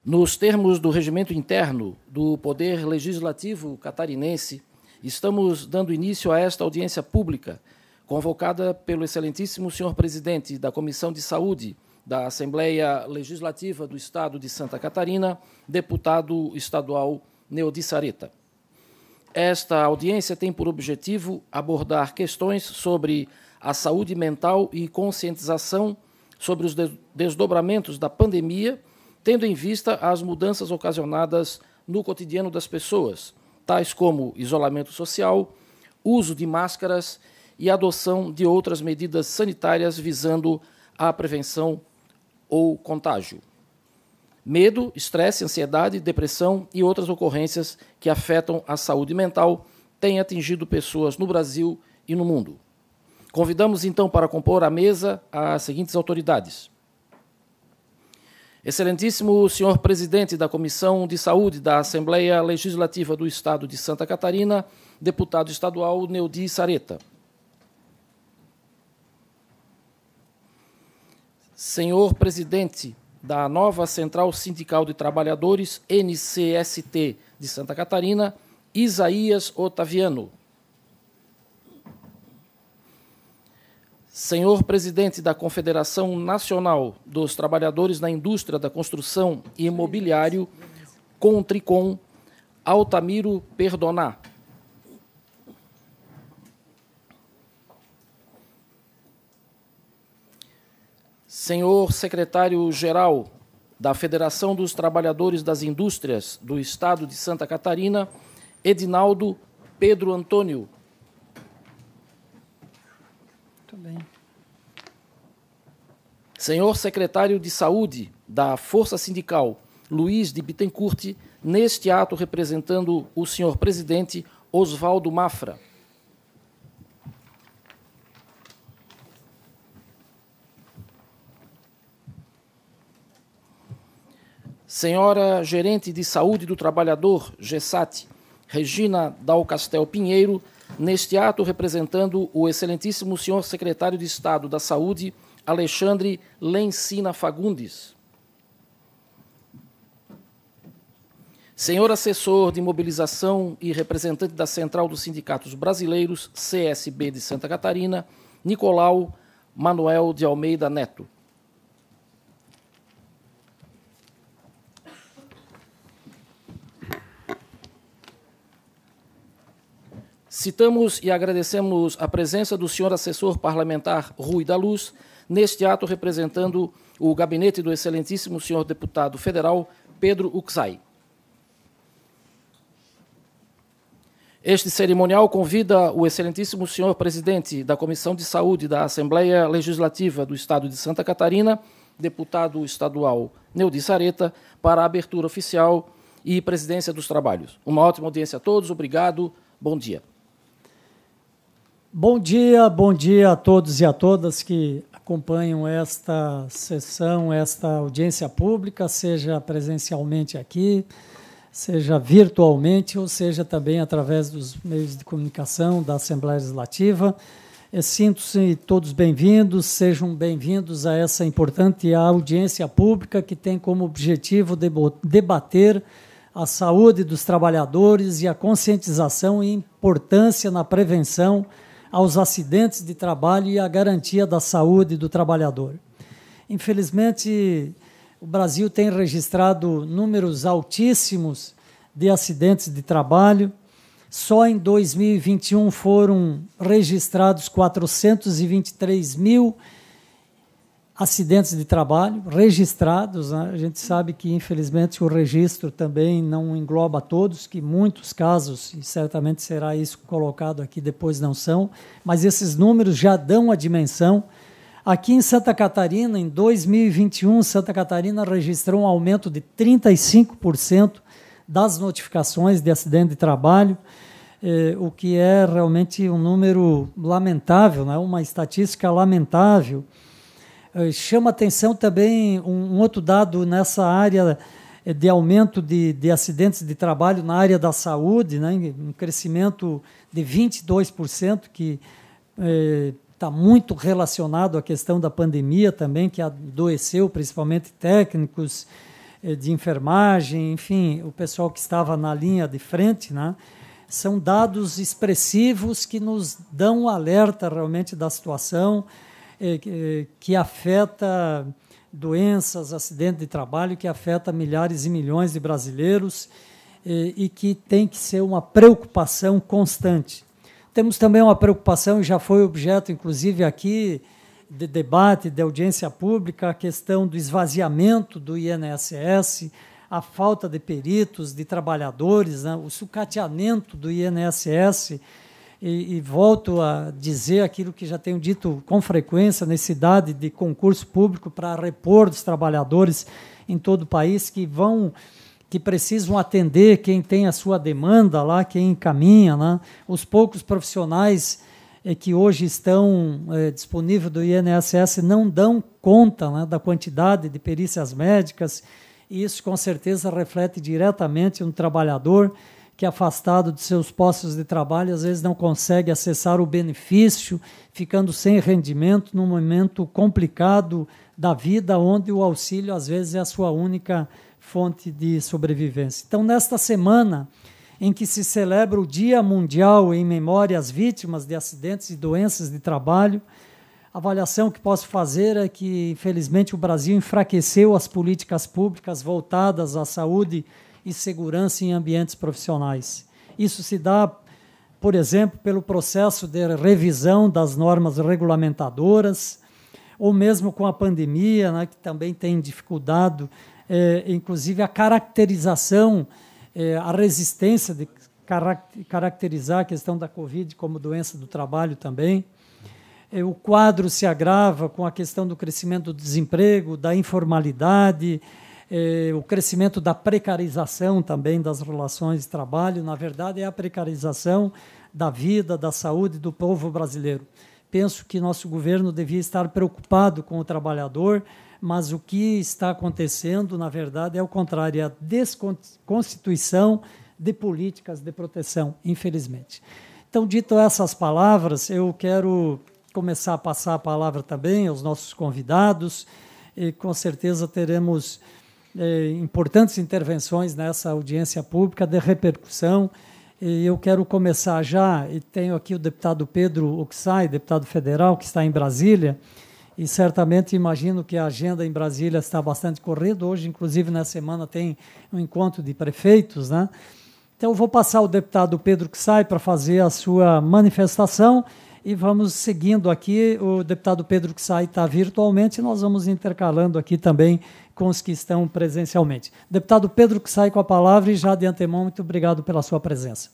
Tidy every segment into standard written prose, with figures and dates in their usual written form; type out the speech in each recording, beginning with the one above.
Nos termos do regimento interno do Poder Legislativo catarinense, estamos dando início a esta audiência pública, convocada pelo excelentíssimo senhor presidente da Comissão de Saúde da Assembleia Legislativa do Estado de Santa Catarina, deputado estadual Neudi Sareta. Esta audiência tem por objetivo abordar questões sobre a saúde mental e conscientização sobre os desdobramentos da pandemia, tendo em vista as mudanças ocasionadas no cotidiano das pessoas, tais como isolamento social, uso de máscaras e adoção de outras medidas sanitárias visando a prevenção ou contágio. Medo, estresse, ansiedade, depressão e outras ocorrências que afetam a saúde mental têm atingido pessoas no Brasil e no mundo. Convidamos, então, para compor a mesa as seguintes autoridades. Excelentíssimo senhor presidente da Comissão de Saúde da Assembleia Legislativa do Estado de Santa Catarina, deputado estadual Neudi Sareta. Senhor presidente da nova Central Sindical de Trabalhadores, NCST, de Santa Catarina, Isaías Otaviano. Senhor presidente da Confederação Nacional dos Trabalhadores na Indústria da Construção e Imobiliário, Contricom, Altamiro Perdoná. Senhor secretário-geral da Federação dos Trabalhadores das Indústrias do Estado de Santa Catarina, Edinaldo Pedro Antônio. Muito bem. Senhor secretário de Saúde da Força Sindical, Luiz de Bittencourt, neste ato representando o senhor presidente Oswaldo Mafra. Senhora Gerente de Saúde do Trabalhador, GESAT, Regina Dal Castel Pinheiro, neste ato representando o excelentíssimo senhor secretário de Estado da Saúde, Alexandre Lencina Fagundes. Senhor assessor de mobilização e representante da Central dos Sindicatos Brasileiros, CSB de Santa Catarina, Nicolau Manuel de Almeida Neto. Citamos e agradecemos a presença do senhor assessor parlamentar Rui da Luz, neste ato representando o gabinete do excelentíssimo senhor deputado federal Pedro Uxai. Este cerimonial convida o excelentíssimo senhor presidente da Comissão de Saúde da Assembleia Legislativa do Estado de Santa Catarina, deputado estadual Neudi Sareta, para a abertura oficial e presidência dos trabalhos. Uma ótima audiência a todos, obrigado, bom dia. Bom dia a todos e a todas que acompanham esta sessão, esta audiência pública, seja presencialmente aqui, seja virtualmente, ou seja também através dos meios de comunicação da Assembleia Legislativa. Sinto-se todos bem-vindos, sejam bem-vindos a essa importante audiência pública que tem como objetivo debater a saúde dos trabalhadores e a conscientização e importância na prevenção aos acidentes de trabalho e a garantia da saúde do trabalhador. Infelizmente, o Brasil tem registrado números altíssimos de acidentes de trabalho. Só em 2021 foram registrados 423 mil acidentes de trabalho registrados, né? A gente sabe que, infelizmente, o registro também não engloba todos, que muitos casos, e certamente será isso colocado aqui depois, não são, mas esses números já dão a dimensão. Aqui em Santa Catarina, em 2021, Santa Catarina registrou um aumento de 35% das notificações de acidente de trabalho, o que é realmente um número lamentável, né? Uma estatística lamentável. Chama atenção também um outro dado nessa área de aumento de acidentes de trabalho na área da saúde, né? Um crescimento de 22%, que está muito relacionado à questão da pandemia também, que adoeceu principalmente técnicos, de enfermagem, enfim, o pessoal que estava na linha de frente, né? São dados expressivos que nos dão um alerta realmente da situação que afeta doenças, acidentes de trabalho, que afeta milhares e milhões de brasileiros e que tem que ser uma preocupação constante. Temos também uma preocupação, e já foi objeto, inclusive, aqui, de debate, de audiência pública, a questão do esvaziamento do INSS, a falta de peritos, de trabalhadores, né, o sucateamento do INSS, e volto a dizer aquilo que já tenho dito com frequência, necessidade de concurso público para repor os trabalhadores em todo o país que precisam atender quem tem a sua demanda lá, quem encaminha, né? Os poucos profissionais que hoje estão disponíveis do INSS não dão conta, né, da quantidade de perícias médicas, e isso com certeza reflete diretamente um trabalhador que, afastado de seus postos de trabalho, às vezes não consegue acessar o benefício, ficando sem rendimento num momento complicado da vida, onde o auxílio, às vezes, é a sua única fonte de sobrevivência. Então, nesta semana em que se celebra o Dia Mundial em memória às vítimas de acidentes e doenças de trabalho, a avaliação que posso fazer é que, infelizmente, o Brasil enfraqueceu as políticas públicas voltadas à saúde e segurança em ambientes profissionais. Isso se dá, por exemplo, pelo processo de revisão das normas regulamentadoras, ou mesmo com a pandemia, né, que também tem dificultado, inclusive, a caracterização, a resistência de caracterizar a questão da Covid como doença do trabalho também. O quadro se agrava com a questão do crescimento do desemprego, da informalidade, o crescimento da precarização também das relações de trabalho. Na verdade, é a precarização da vida, da saúde do povo brasileiro. Penso que nosso governo devia estar preocupado com o trabalhador, mas o que está acontecendo, na verdade, é o contrário, é a desconstituição de políticas de proteção, infelizmente. Então, dito essas palavras, eu quero começar a passar a palavra também aos nossos convidados, e com certeza teremos importantes intervenções nessa audiência pública de repercussão. E eu quero começar já, e tenho aqui o deputado Pedro Uxay, deputado federal, que está em Brasília, e certamente imagino que a agenda em Brasília está bastante corrida. Hoje, inclusive, na semana tem um encontro de prefeitos, né? Então, eu vou passar ao deputado Pedro Uxay para fazer a sua manifestação, e vamos seguindo aqui. O deputado Pedro Uxay está virtualmente, e nós vamos intercalando aqui também com os que estão presencialmente. Deputado Pedro Uxay com a palavra, e já de antemão, muito obrigado pela sua presença.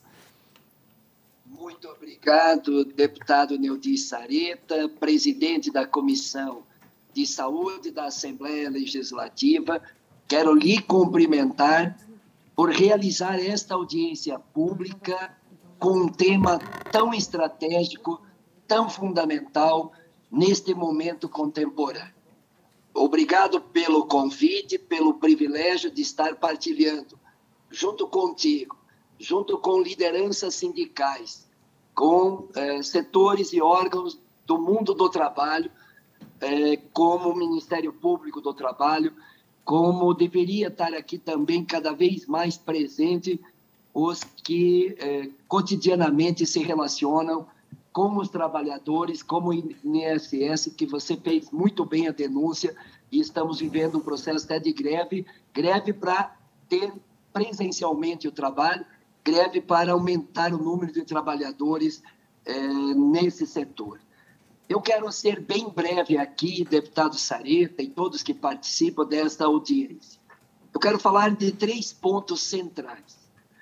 Muito obrigado, deputado Neudi Sareta, presidente da Comissão de Saúde da Assembleia Legislativa. Quero lhe cumprimentar por realizar esta audiência pública com um tema tão estratégico, tão fundamental neste momento contemporâneo. Obrigado pelo convite, pelo privilégio de estar partilhando, junto contigo, junto com lideranças sindicais, com setores e órgãos do mundo do trabalho, como o Ministério Público do Trabalho, como deveria estar aqui também cada vez mais presente os que cotidianamente se relacionam com os trabalhadores, como o INSS, que você fez muito bem a denúncia, e estamos vivendo um processo até de greve para ter presencialmente o trabalho, greve para aumentar o número de trabalhadores nesse setor. Eu quero ser bem breve aqui, deputado Sareta e todos que participam desta audiência. Eu quero falar de 3 pontos centrais.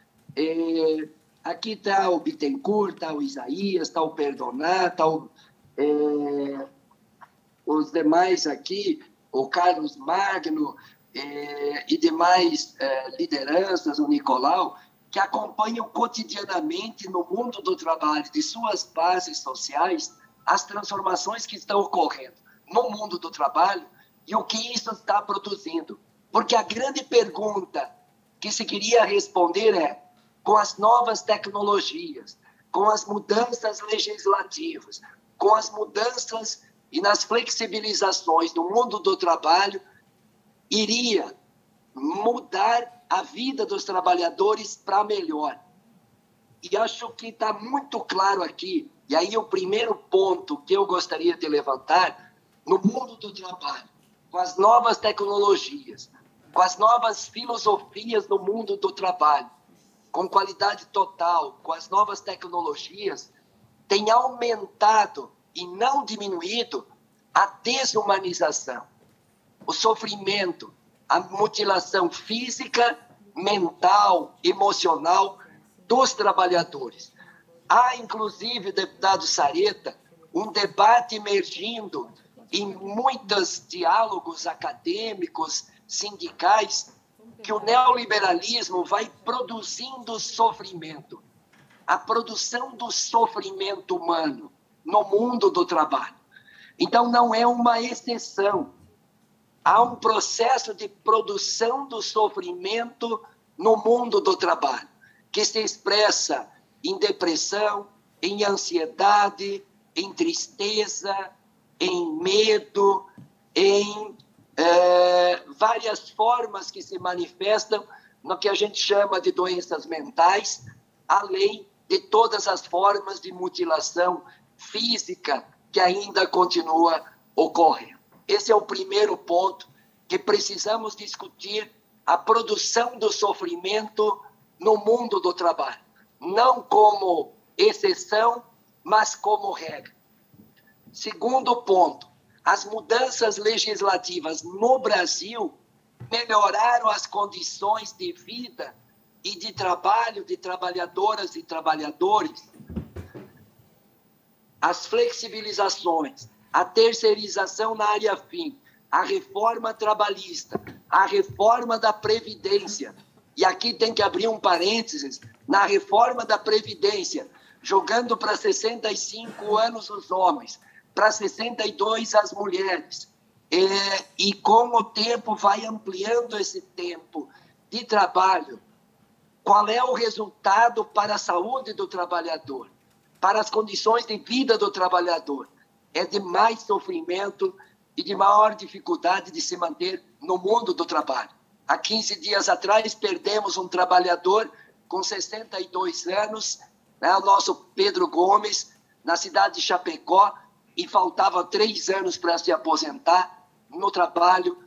Aqui está o Bittencourt, está o Isaías, está o Perdoná, está os demais aqui, o Carlos Magno e demais lideranças, o Nicolau, que acompanham cotidianamente no mundo do trabalho, de suas bases sociais, as transformações que estão ocorrendo no mundo do trabalho e o que isso está produzindo. Porque a grande pergunta que se queria responder é: com as novas tecnologias, com as mudanças legislativas, com as mudanças e nas flexibilizações do mundo do trabalho, iria mudar a vida dos trabalhadores para melhor. E acho que está muito claro aqui, e aí o primeiro ponto que eu gostaria de levantar, no mundo do trabalho, com as novas tecnologias, com as novas filosofias no mundo do trabalho, com qualidade total, com as novas tecnologias, tem aumentado e não diminuído a desumanização, o sofrimento, a mutilação física, mental, emocional dos trabalhadores. Há, inclusive, deputado Sareta, um debate emergindo em muitos diálogos acadêmicos, sindicais, que o neoliberalismo vai produzindo sofrimento. A produção do sofrimento humano no mundo do trabalho. Então, não é uma exceção. Há um processo de produção do sofrimento no mundo do trabalho, que se expressa em depressão, em ansiedade, em tristeza, em medo, em várias formas que se manifestam no que a gente chama de doenças mentais, além de todas as formas de mutilação física que ainda continua ocorrendo. Esse é o primeiro ponto que precisamos discutir, a produção do sofrimento no mundo do trabalho, não como exceção, mas como regra. Segundo ponto, as mudanças legislativas no Brasil melhoraram as condições de vida e de trabalho de trabalhadoras e trabalhadores. As flexibilizações, a terceirização na área fim, a reforma trabalhista, a reforma da Previdência. E aqui tem que abrir um parênteses, na reforma da Previdência, jogando para 65 anos os homens, para 62 as mulheres. E com o tempo vai ampliando esse tempo de trabalho. Qual é o resultado para a saúde do trabalhador, para as condições de vida do trabalhador? É de mais sofrimento e de maior dificuldade de se manter no mundo do trabalho. Há 15 dias atrás, perdemos um trabalhador com 62 anos, né, o nosso Pedro Gomes, na cidade de Chapecó, e faltava 3 anos para se aposentar no trabalho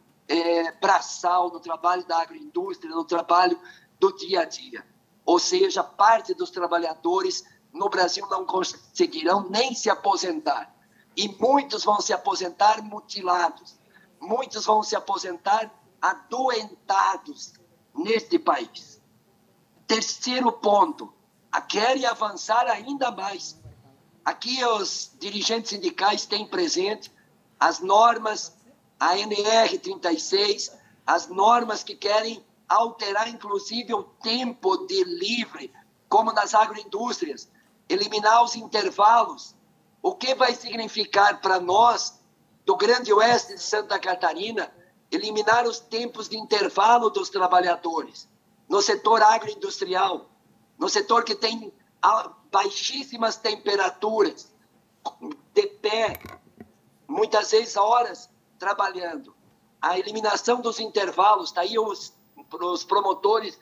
braçal, no trabalho da agroindústria, no trabalho do dia a dia. Ou seja, parte dos trabalhadores no Brasil não conseguirão nem se aposentar. E muitos vão se aposentar mutilados. Muitos vão se aposentar adoentados neste país. Terceiro ponto, querem avançar ainda mais. Aqui os dirigentes sindicais têm presente as normas, a NR 36, as normas que querem alterar, inclusive, o tempo de livre, como nas agroindústrias, eliminar os intervalos. O que vai significar para nós, do Grande Oeste de Santa Catarina, eliminar os tempos de intervalo dos trabalhadores no setor agroindustrial, no setor que tem baixíssimas temperaturas, de pé, muitas vezes horas trabalhando. A eliminação dos intervalos, está aí os promotores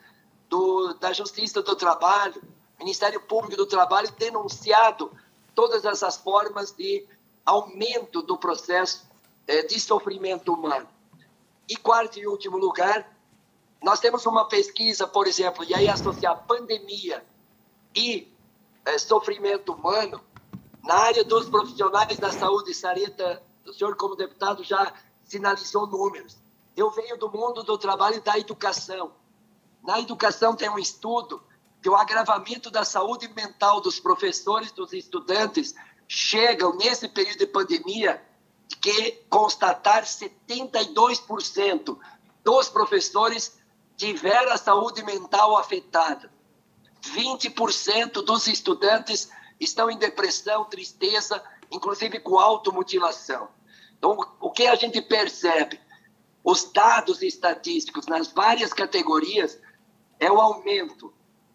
da Justiça do Trabalho, Ministério Público do Trabalho, denunciado todas essas formas de aumento do processo de sofrimento humano. E quarto e último lugar, nós temos uma pesquisa, por exemplo, e aí associar pandemia e sofrimento humano, na área dos profissionais da saúde. Sareta, o senhor como deputado já sinalizou números. Eu venho do mundo do trabalho e da educação. Na educação tem um estudo que o agravamento da saúde mental dos professores, dos estudantes, chegam nesse período de pandemia que constatar 72% dos professores tiveram a saúde mental afetada. 20% dos estudantes estão em depressão, tristeza, inclusive com automutilação. Então, o que a gente percebe? Os dados estatísticos nas várias categorias é o aumento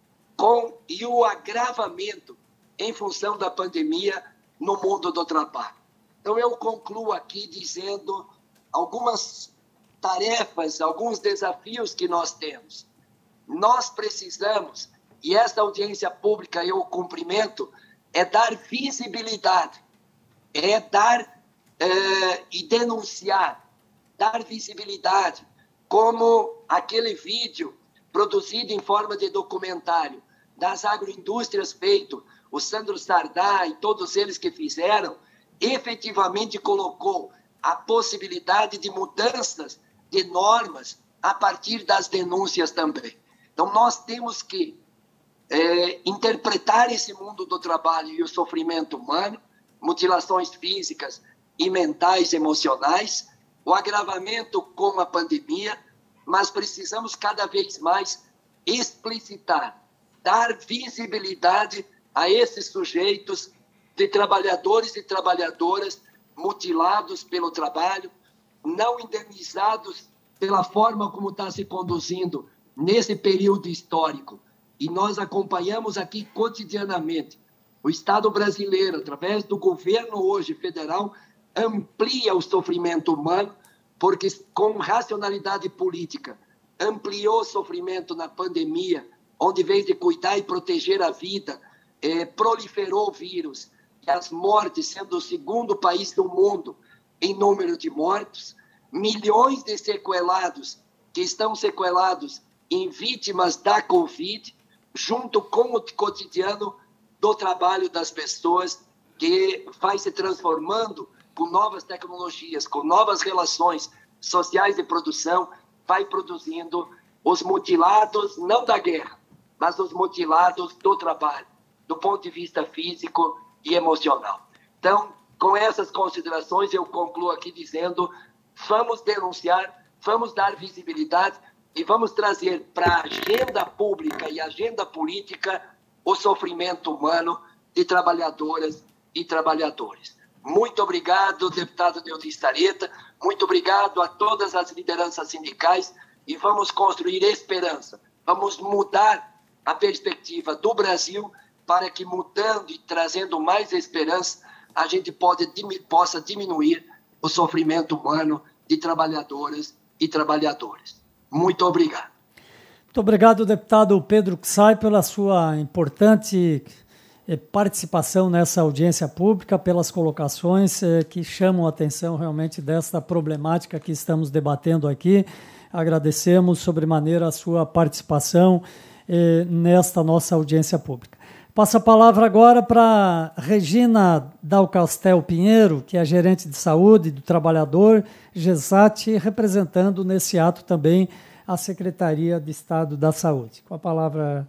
e o agravamento em função da pandemia no mundo do trabalho. Então, eu concluo aqui dizendo algumas tarefas, alguns desafios que nós temos. Nós precisamos, e esta audiência pública eu cumprimento, é dar visibilidade, é dar e denunciar, dar visibilidade, como aquele vídeo produzido em forma de documentário das agroindústrias feito, o Sandro Sardá e todos eles que fizeram, efetivamente colocou a possibilidade de mudanças de normas a partir das denúncias também. Então, nós temos que interpretar esse mundo do trabalho e o sofrimento humano, mutilações físicas e mentais, emocionais, o agravamento com a pandemia, mas precisamos cada vez mais explicitar, dar visibilidade a esses sujeitos de trabalhadores e trabalhadoras mutilados pelo trabalho, não indenizados pela forma como está se conduzindo nesse período histórico. E nós acompanhamos aqui cotidianamente. O Estado brasileiro, através do governo hoje federal, amplia o sofrimento humano, porque com racionalidade política ampliou o sofrimento na pandemia, onde, em vez de cuidar e proteger a vida, proliferou o vírus, e as mortes sendo o segundo país do mundo em número de mortos, milhões de sequelados que estão sequelados em vítimas da Covid, junto com o cotidiano do trabalho das pessoas, que vai se transformando com novas tecnologias, com novas relações sociais de produção, vai produzindo os mutilados, não da guerra, mas os mutilados do trabalho, do ponto de vista físico e emocional. Então, com essas considerações, eu concluo aqui dizendo: vamos denunciar, vamos dar visibilidade e vamos trazer para a agenda pública e agenda política o sofrimento humano de trabalhadoras e trabalhadores. Muito obrigado, deputado Neudi Sareta, muito obrigado a todas as lideranças sindicais, e vamos construir esperança, vamos mudar a perspectiva do Brasil para que, mudando e trazendo mais esperança, a gente possa diminuir o sofrimento humano de trabalhadoras e trabalhadores. Muito obrigado. Muito obrigado, deputado Pedro Kussay, pela sua importante participação nessa audiência pública, pelas colocações que chamam a atenção realmente desta problemática que estamos debatendo aqui. Agradecemos sobremaneira a sua participação nesta nossa audiência pública. Passo a palavra agora para Regina Dalcastel Pinheiro, que é gerente de saúde do trabalhador, GESAT, representando nesse ato também a Secretaria de Estado da Saúde. Com a palavra.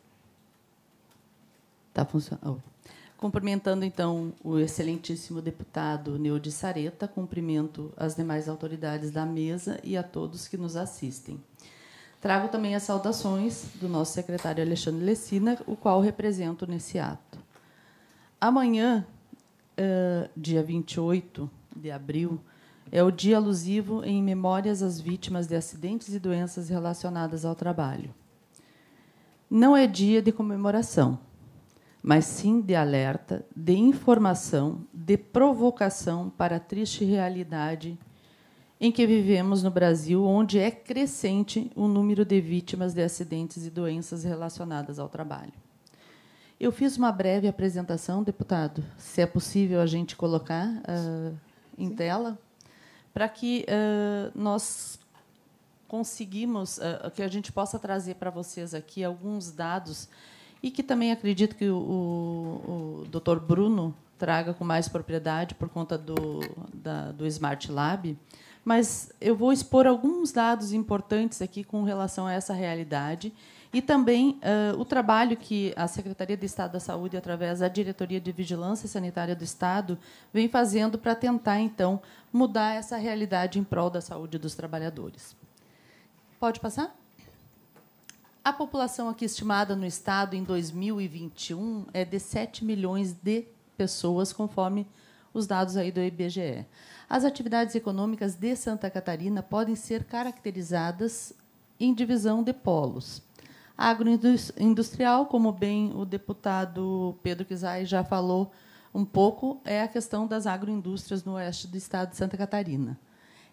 Está funcionando. Cumprimentando, então, o excelentíssimo deputado Neudi Sareta, cumprimento as demais autoridades da mesa e a todos que nos assistem. Trago também as saudações do nosso secretário Alexandre Lessina, o qual represento nesse ato. Amanhã, dia 28 de abril, é o dia alusivo em memórias às vítimas de acidentes e doenças relacionadas ao trabalho. Não é dia de comemoração, mas sim de alerta, de informação, de provocação para a triste realidade em que vivemos no Brasil, onde é crescente o número de vítimas de acidentes e doenças relacionadas ao trabalho. Eu fiz uma breve apresentação, deputado, se é possível a gente colocar em tela, para que nós conseguimos, que a gente possa trazer para vocês aqui alguns dados, e que também acredito que o doutor Bruno traga com mais propriedade por conta do Smart Lab, mas eu vou expor alguns dados importantes aqui com relação a essa realidade e também o trabalho que a Secretaria de Estado da Saúde, através da Diretoria de Vigilância Sanitária do Estado, vem fazendo para tentar, então, mudar essa realidade em prol da saúde dos trabalhadores. Pode passar? A população aqui estimada no Estado em 2021 é de 7 milhões de pessoas, conforme os dados aí do IBGE. As atividades econômicas de Santa Catarina podem ser caracterizadas em divisão de polos. A agroindustrial, como bem o deputado Pedro Kussay já falou um pouco, é a questão das agroindústrias no oeste do Estado de Santa Catarina.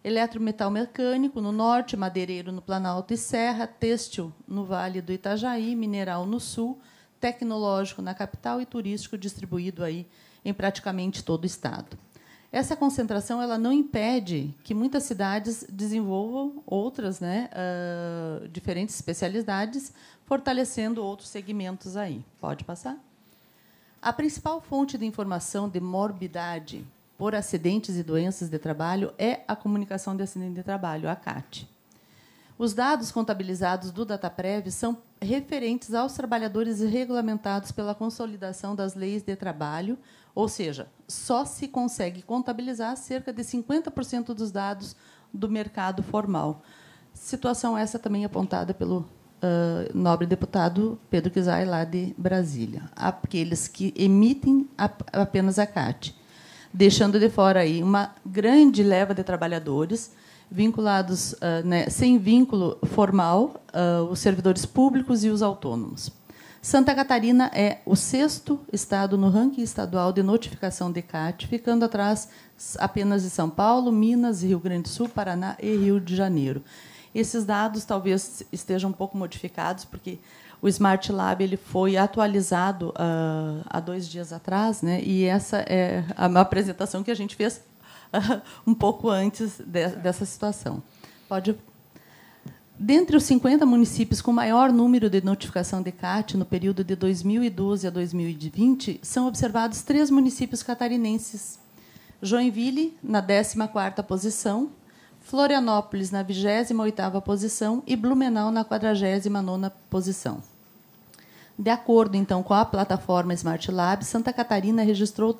eletrometal mecânico no norte, madeireiro no Planalto e Serra, têxtil no Vale do Itajaí, mineral no sul, tecnológico na capital e turístico distribuído aí em praticamente todo o estado. Essa concentração ela não impede que muitas cidades desenvolvam outras, né, diferentes especialidades, fortalecendo outros segmentos aí. Pode passar? A principal fonte de informação de morbidade por acidentes e doenças de trabalho é a comunicação de acidente de trabalho, a CAT. Os dados contabilizados do DataPrev são referentes aos trabalhadores regulamentados pela consolidação das leis de trabalho, ou seja, só se consegue contabilizar cerca de 50% dos dados do mercado formal. Situação essa também apontada pelo nobre deputado Pedro Kizai, lá de Brasília. Aqueles que emitem apenas a CAT, deixando de fora aí uma grande leva de trabalhadores vinculados, né, sem vínculo formal, os servidores públicos e os autônomos. Santa Catarina é o 6º estado no ranking estadual de notificação de CAT, ficando atrás apenas de São Paulo, Minas, Rio Grande do Sul, Paraná e Rio de Janeiro. Esses dados talvez estejam um pouco modificados, porque o Smart Lab ele foi atualizado há 2 dias atrás, né, e essa é uma apresentação que a gente fez um pouco antes dessa situação. Pode. Dentre os 50 municípios com maior número de notificação de CAT no período de 2012 a 2020, são observados 3 municípios catarinenses: Joinville, na 14ª posição, Florianópolis, na 28ª posição, e Blumenau, na 49ª posição. De acordo, então, com a plataforma Smart Lab, Santa Catarina registrou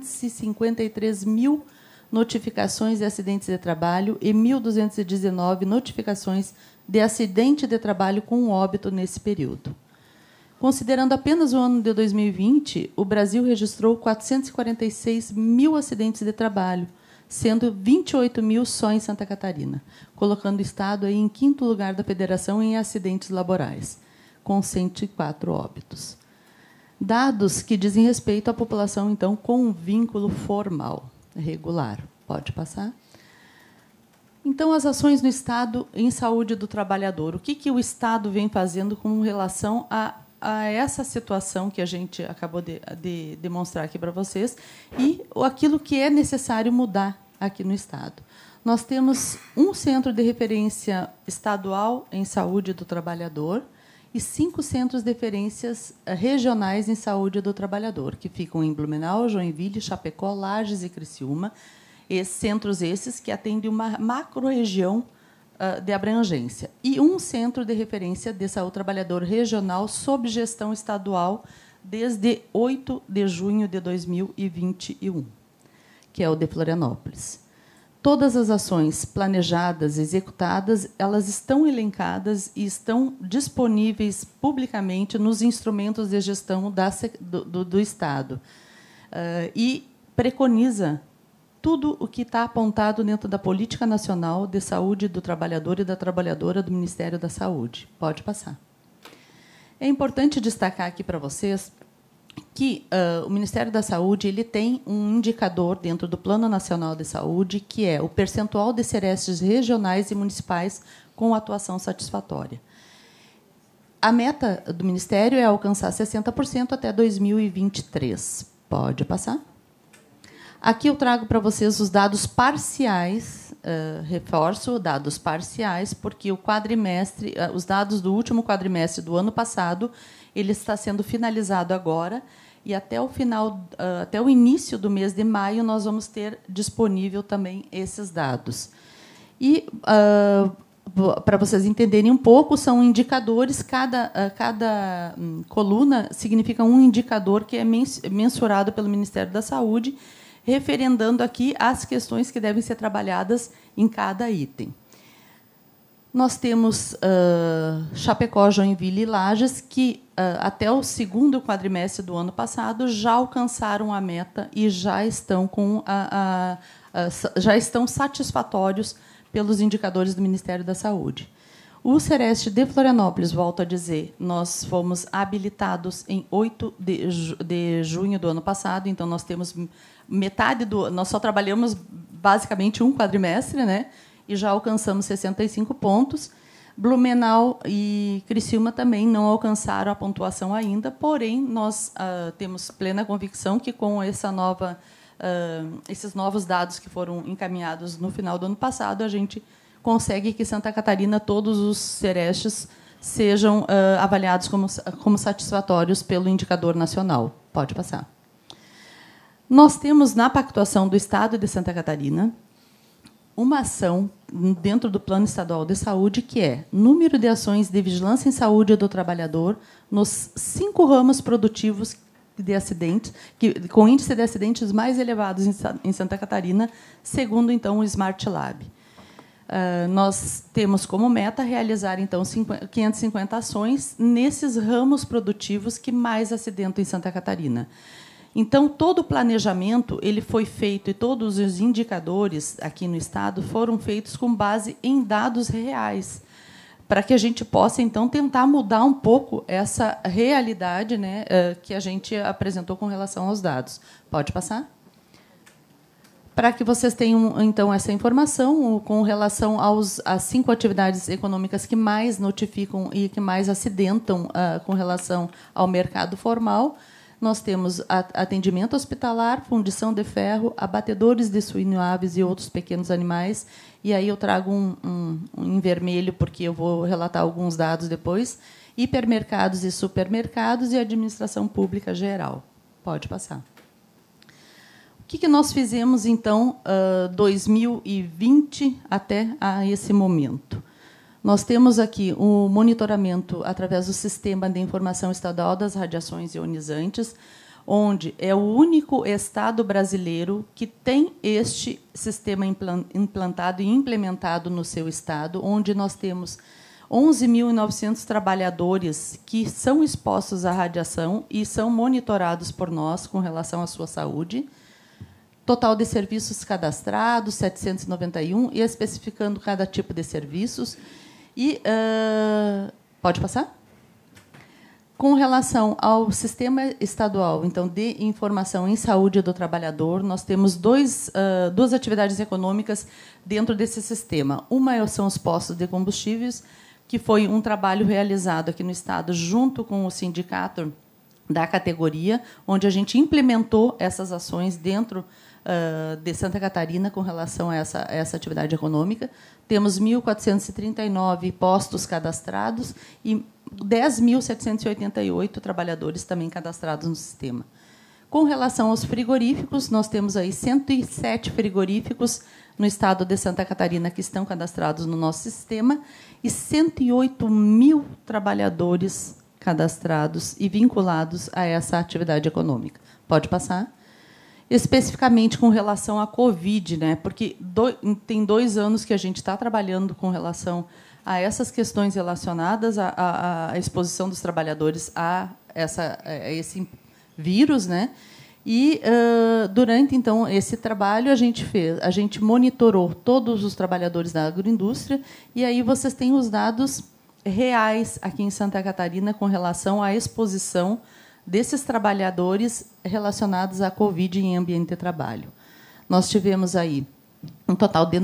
353 mil notificações de acidentes de trabalho e 1.219 notificações de acidente de trabalho com óbito nesse período. Considerando apenas o ano de 2020, o Brasil registrou 446 mil acidentes de trabalho, sendo 28 mil só em Santa Catarina, colocando o estado aí em 5º lugar da federação em acidentes laborais, com 104 óbitos. Dados que dizem respeito à população, então, com vínculo formal, regular. Pode passar? Então, as ações no Estado em saúde do trabalhador. O que o Estado vem fazendo com relação a essa situação que a gente acabou de demonstrar aqui para vocês e aquilo que é necessário mudar aqui no Estado? Nós temos um centro de referência estadual em saúde do trabalhador e 5 centros de referências regionais em saúde do trabalhador, que ficam em Blumenau, Joinville, Chapecó, Lages e Criciúma. Centros esses que atendem uma macro-região de abrangência. E um centro de referência de saúde do trabalhador regional sob gestão estadual desde 8 de junho de 2021, que é o de Florianópolis. Todas as ações planejadas, executadas, elas estão elencadas e estão disponíveis publicamente nos instrumentos de gestão do Estado. E preconiza tudo o que está apontado dentro da Política Nacional de Saúde do Trabalhador e da Trabalhadora do Ministério da Saúde. Pode passar. É importante destacar aqui para vocês que o Ministério da Saúde ele tem um indicador dentro do Plano Nacional de Saúde, que é o percentual de serestes regionais e municipais com atuação satisfatória. A meta do Ministério é alcançar 60% até 2023. Pode passar? Aqui eu trago para vocês os dados parciais, reforço, dados parciais, porque o quadrimestre, os dados do último quadrimestre do ano passado, ele está sendo finalizado agora, e até o final, até o início do mês de maio, nós vamos ter disponível também esses dados. E, para vocês entenderem um pouco, são indicadores, cada coluna significa um indicador que é mensurado pelo Ministério da Saúde, referendando aqui as questões que devem ser trabalhadas em cada item. Nós temos Chapecó, Joinville e Lages, que, até o 2º quadrimestre do ano passado, já alcançaram a meta e já estão, já estão satisfatórios pelos indicadores do Ministério da Saúde. O Sereste de Florianópolis, volto a dizer, nós fomos habilitados em 8 de junho do ano passado, então nós temos metade do... Nós só trabalhamos basicamente um quadrimestre, né? e já alcançamos 65 pontos. Blumenau e Criciúma também não alcançaram a pontuação ainda, porém, nós temos plena convicção que, com esses novos dados que foram encaminhados no final do ano passado, a gente consegue que Santa Catarina, todos os serestes, sejam avaliados como satisfatórios pelo indicador nacional. Pode passar. Nós temos, na pactuação do Estado de Santa Catarina, uma ação dentro do Plano Estadual de Saúde, que é número de ações de vigilância em saúde do trabalhador nos 5 ramos produtivos de acidentes, com índice de acidentes mais elevados em Santa Catarina, segundo, então, o Smart Lab. Nós temos como meta realizar, então, 550 ações nesses ramos produtivos que mais acidentam em Santa Catarina. Então, todo o planejamento ele foi feito e todos os indicadores aqui no Estado foram feitos com base em dados reais, para que a gente possa, então, tentar mudar um pouco essa realidade, né, que a gente apresentou com relação aos dados. Pode passar? Para que vocês tenham, então, essa informação com relação às 5 atividades econômicas que mais notificam e que mais acidentam com relação ao mercado formal, nós temos atendimento hospitalar, fundição de ferro, abatedores de suíno aves e outros pequenos animais. E aí eu trago em vermelho, porque eu vou relatar alguns dados depois. Hipermercados e supermercados e administração pública geral. Pode passar. O que nós fizemos, então, 2020 até a esse momento? Nós temos aqui o monitoramento através do Sistema de Informação Estadual das Radiações Ionizantes, onde é o único estado brasileiro que tem este sistema implantado e implementado no seu estado, onde nós temos 11.900 trabalhadores que são expostos à radiação e são monitorados por nós com relação à sua saúde. Total de serviços cadastrados, 791, e especificando cada tipo de serviços. E pode passar? Com relação ao sistema estadual, então, de informação em saúde do trabalhador, nós temos duas atividades econômicas dentro desse sistema. Uma são os postos de combustíveis, que foi um trabalho realizado aqui no Estado junto com o sindicato da categoria, onde a gente implementou essas ações dentro de Santa Catarina com relação a essa atividade econômica. Temos 1.439 postos cadastrados e 10.788 trabalhadores também cadastrados no sistema. Com relação aos frigoríficos, nós temos aí 107 frigoríficos no estado de Santa Catarina que estão cadastrados no nosso sistema e 108.000 trabalhadores cadastrados e vinculados a essa atividade econômica. Pode passar? Especificamente com relação à Covid, né? Porque tem 2 anos que a gente está trabalhando com relação a essas questões relacionadas à exposição dos trabalhadores a esse vírus, né? E durante então esse trabalho a gente monitorou todos os trabalhadores da agroindústria e aí vocês têm os dados reais aqui em Santa Catarina com relação à exposição desses trabalhadores relacionados à Covid em ambiente de trabalho. Nós tivemos aí um total de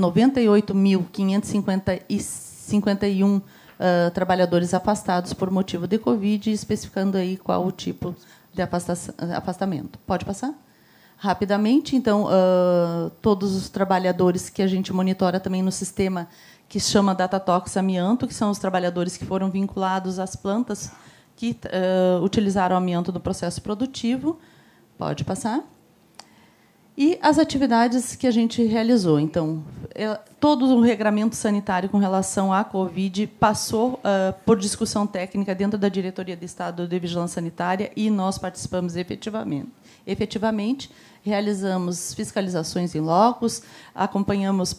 98.551 trabalhadores afastados por motivo de Covid, especificando aí qual o tipo de afastamento. Pode passar? Rapidamente, então, todos os trabalhadores que a gente monitora também no sistema que se chama Datatox Amianto, que são os trabalhadores que foram vinculados às plantas que utilizaram o amianto no processo produtivo. Pode passar. E as atividades que a gente realizou. Então, todo o regramento sanitário com relação à Covid passou por discussão técnica dentro da Diretoria de Estado de Vigilância Sanitária e nós participamos efetivamente, realizamos fiscalizações em locos, acompanhamos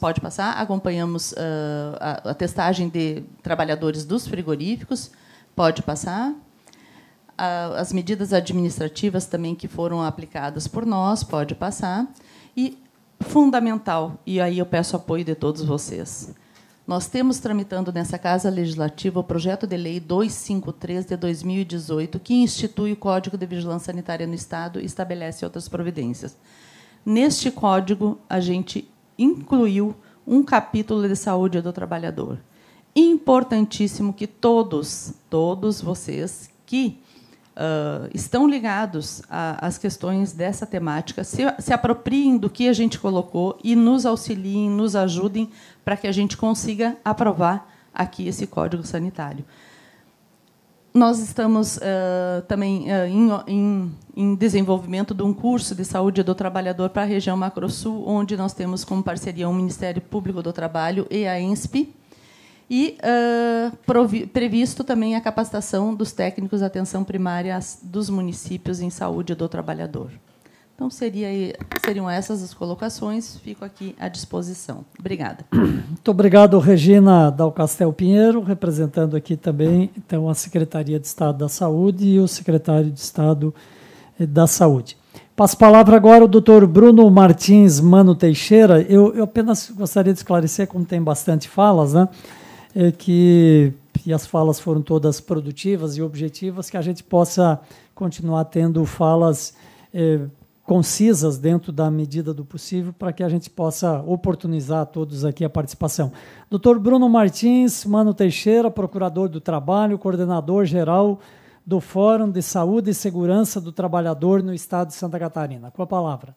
a testagem de trabalhadores dos frigoríficos. Pode passar. As medidas administrativas também que foram aplicadas por nós, pode passar. E, fundamental, e aí eu peço apoio de todos vocês, nós temos tramitando nessa Casa Legislativa o projeto de lei 253 de 2018, que institui o Código de Vigilância Sanitária no Estado e estabelece outras providências. Neste código, a gente incluiu um capítulo de saúde do trabalhador. Importantíssimo que todos vocês que estão ligados às questões dessa temática se apropriem do que a gente colocou e nos auxiliem, nos ajudem para que a gente consiga aprovar aqui esse Código Sanitário. Nós estamos também em desenvolvimento de um curso de saúde do trabalhador para a região Macro-Sul, onde nós temos como parceria o Ministério Público do Trabalho e a ENSP, e previsto também a capacitação dos técnicos de atenção primária dos municípios em saúde do trabalhador. Então, seriam essas as colocações. Fico aqui à disposição. Obrigada. Muito obrigado, Regina Dal Castel Pinheiro, representando aqui também então, a Secretaria de Estado da Saúde e o Secretário de Estado da Saúde. Passo a palavra agora ao doutor Bruno Martins Mano Teixeira. Eu apenas gostaria de esclarecer, como tem bastante falas, né, e as falas foram todas produtivas e objetivas, que a gente possa continuar tendo falas concisas dentro da medida do possível, para que a gente possa oportunizar a todos aqui a participação. Dr. Bruno Martins Mano Teixeira, procurador do Trabalho, coordenador-geral do Fórum de Saúde e Segurança do Trabalhador no Estado de Santa Catarina. Com a palavra.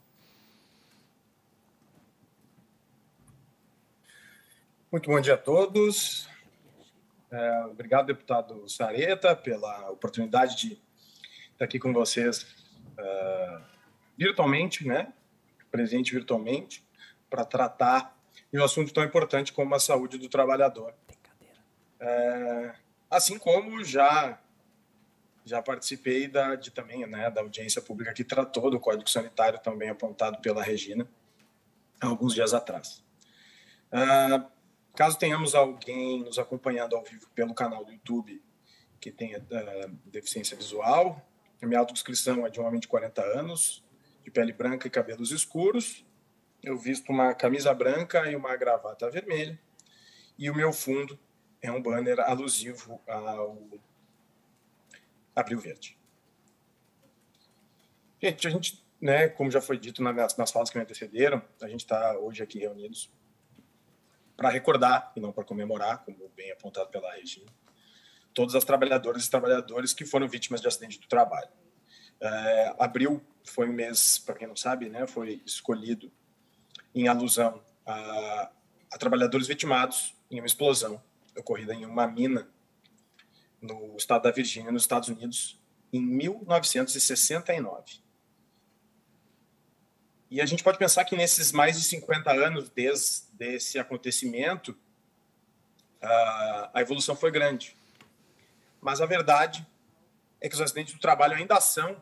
Muito bom dia a todos. Obrigado, deputado Sareta, pela oportunidade de estar aqui com vocês virtualmente, né? Presente virtualmente, para tratar de um assunto tão importante como a saúde do trabalhador. Assim como já participei também, né, da audiência pública que tratou do Código Sanitário, também apontado pela Regina, há alguns dias atrás. Caso tenhamos alguém nos acompanhando ao vivo pelo canal do YouTube que tenha deficiência visual, a minha autodescrição é de um homem de 40 anos, de pele branca e cabelos escuros. Eu visto uma camisa branca e uma gravata vermelha. E o meu fundo é um banner alusivo ao Abril Verde. Gente, né, como já foi dito nas falas que me antecederam, a gente está hoje aqui reunidos para recordar, e não para comemorar, como bem apontado pela Regina, todas as trabalhadoras e trabalhadores que foram vítimas de acidente do trabalho. Abril foi um mês, para quem não sabe, né, foi escolhido em alusão a trabalhadores vitimados em uma explosão ocorrida em uma mina no estado da Virgínia, nos Estados Unidos, em 1969. E a gente pode pensar que nesses mais de 50 anos desde esse acontecimento, a evolução foi grande. Mas a verdade é que os acidentes do trabalho ainda são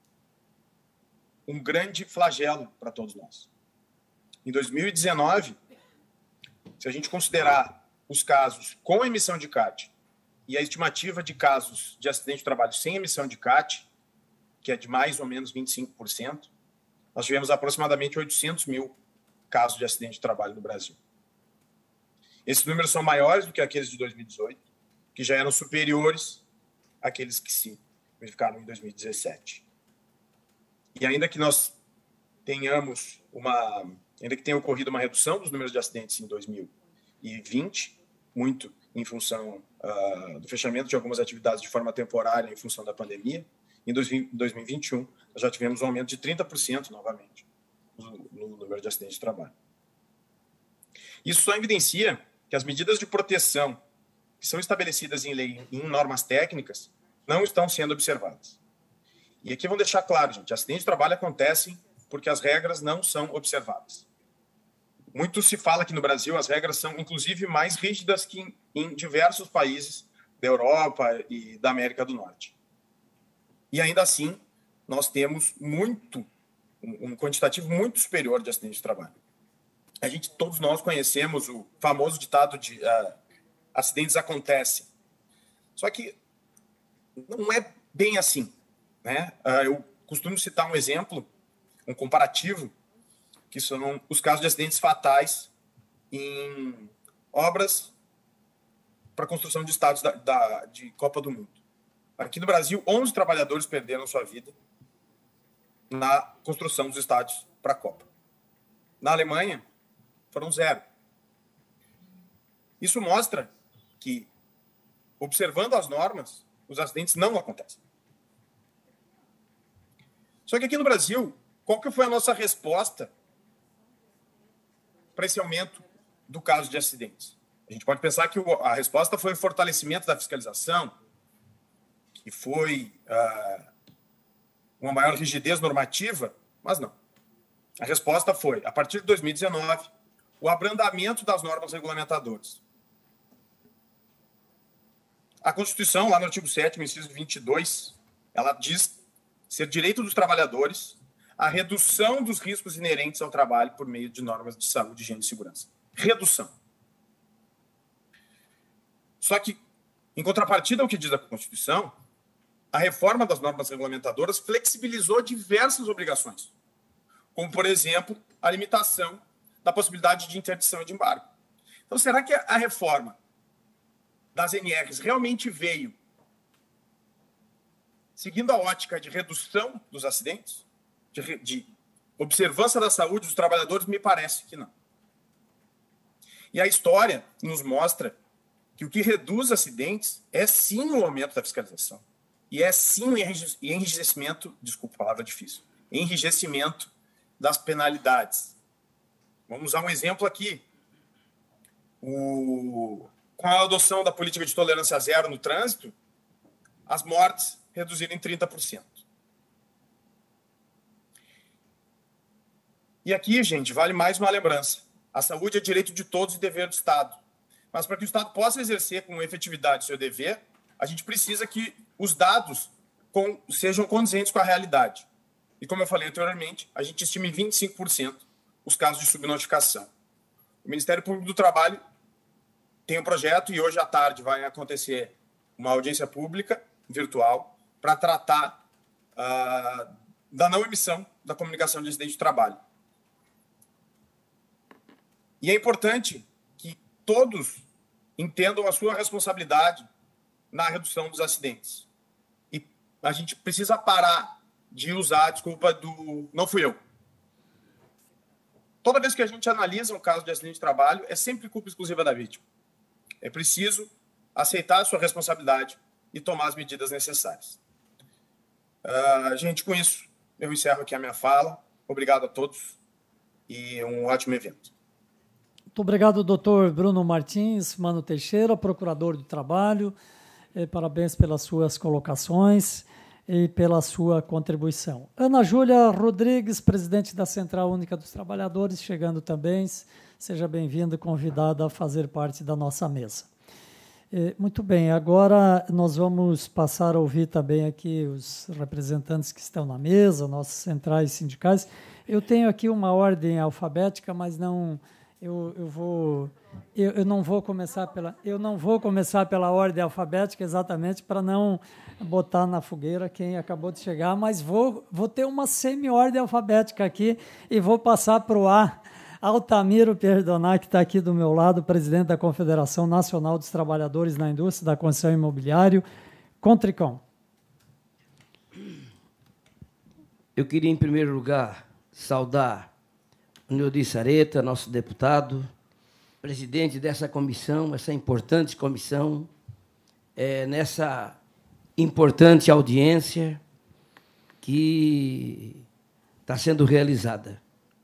um grande flagelo para todos nós. Em 2019, se a gente considerar os casos com emissão de CAT e a estimativa de casos de acidente de trabalho sem emissão de CAT, que é de mais ou menos 25%, nós tivemos aproximadamente 800 mil casos de acidente de trabalho no Brasil. Esses números são maiores do que aqueles de 2018, que já eram superiores àqueles que se verificaram em 2017. E ainda que nós tenhamos ainda que tenha ocorrido uma redução dos números de acidentes em 2020, muito em função do fechamento de algumas atividades de forma temporária em função da pandemia, em 2021 nós já tivemos um aumento de 30% novamente no número de acidentes de trabalho. Isso só evidencia que as medidas de proteção que são estabelecidas em lei e em normas técnicas não estão sendo observadas. E aqui vamos deixar claro, gente, acidentes de trabalho acontecem porque as regras não são observadas. Muito se fala que no Brasil as regras são, inclusive, mais rígidas que em diversos países da Europa e da América do Norte. E ainda assim, nós temos um quantitativo muito superior de acidentes de trabalho. Todos nós conhecemos o famoso ditado de acidentes acontecem. Só que não é bem assim, né? Eu costumo citar um exemplo, um comparativo, que são os casos de acidentes fatais em obras para construção de estádios de Copa do Mundo. Aqui no Brasil, 11 trabalhadores perderam sua vida na construção dos estádios para a Copa. Na Alemanha, foram 0. Isso mostra que, observando as normas, os acidentes não acontecem. Só que aqui no Brasil, qual que foi a nossa resposta para esse aumento do caso de acidentes? A gente pode pensar que a resposta foi o fortalecimento da fiscalização, que foi uma maior rigidez normativa, mas não. A resposta foi, a partir de 2019, o abrandamento das normas regulamentadoras. A Constituição, lá no artigo 7º, inciso 22, ela diz ser direito dos trabalhadores a redução dos riscos inerentes ao trabalho por meio de normas de saúde, higiene e segurança. Redução. Só que, em contrapartida ao que diz a Constituição, a reforma das normas regulamentadoras flexibilizou diversas obrigações, como, por exemplo, a limitação da possibilidade de interdição e de embargo. Então, será que a reforma das NRs realmente veio seguindo a ótica de redução dos acidentes, de observância da saúde dos trabalhadores? Me parece que não. E a história nos mostra que o que reduz acidentes é sim o aumento da fiscalização e é sim o enrijecimento, desculpa a palavra difícil, enrijecimento das penalidades. Vamos usar um exemplo aqui. Com a adoção da política de tolerância zero no trânsito, as mortes reduziram em 30%. E aqui, gente, vale mais uma lembrança. A saúde é direito de todos e dever do Estado. Mas para que o Estado possa exercer com efetividade seu dever, a gente precisa que os dados sejam condizentes com a realidade. E como eu falei anteriormente, a gente estima em 25% os casos de subnotificação. O Ministério Público do Trabalho tem um projeto e hoje à tarde vai acontecer uma audiência pública virtual para tratar da não emissão da comunicação de acidente de trabalho. E é importante que todos entendam a sua responsabilidade na redução dos acidentes. E a gente precisa parar de usar a desculpa do não fui eu. Toda vez que a gente analisa um caso de acidente de trabalho, é sempre culpa exclusiva da vítima. É preciso aceitar a sua responsabilidade e tomar as medidas necessárias. Gente, com isso, eu encerro aqui a minha fala. Obrigado a todos e um ótimo evento. Muito obrigado, doutor Bruno Martins Mano Teixeira, procurador do Trabalho. Parabéns pelas suas colocações e pela sua contribuição. Ana Júlia Rodrigues, presidente da Central Única dos Trabalhadores, chegando também. Seja bem-vinda e convidada a fazer parte da nossa mesa. Muito bem, agora nós vamos passar a ouvir também aqui os representantes que estão na mesa, nossos centrais sindicais. Eu tenho aqui uma ordem alfabética, mas não... Eu não vou começar pela ordem alfabética exatamente para não botar na fogueira quem acabou de chegar, mas vou ter uma semi-ordem alfabética aqui e vou passar para o Altamiro Perdonar, que está aqui do meu lado, presidente da Confederação Nacional dos Trabalhadores na Indústria da Construção Imobiliária, Contricom. Eu queria, em primeiro lugar, saudar o Neudi Sareta, nosso deputado, presidente dessa comissão, essa importante comissão, nessa importante audiência que está sendo realizada.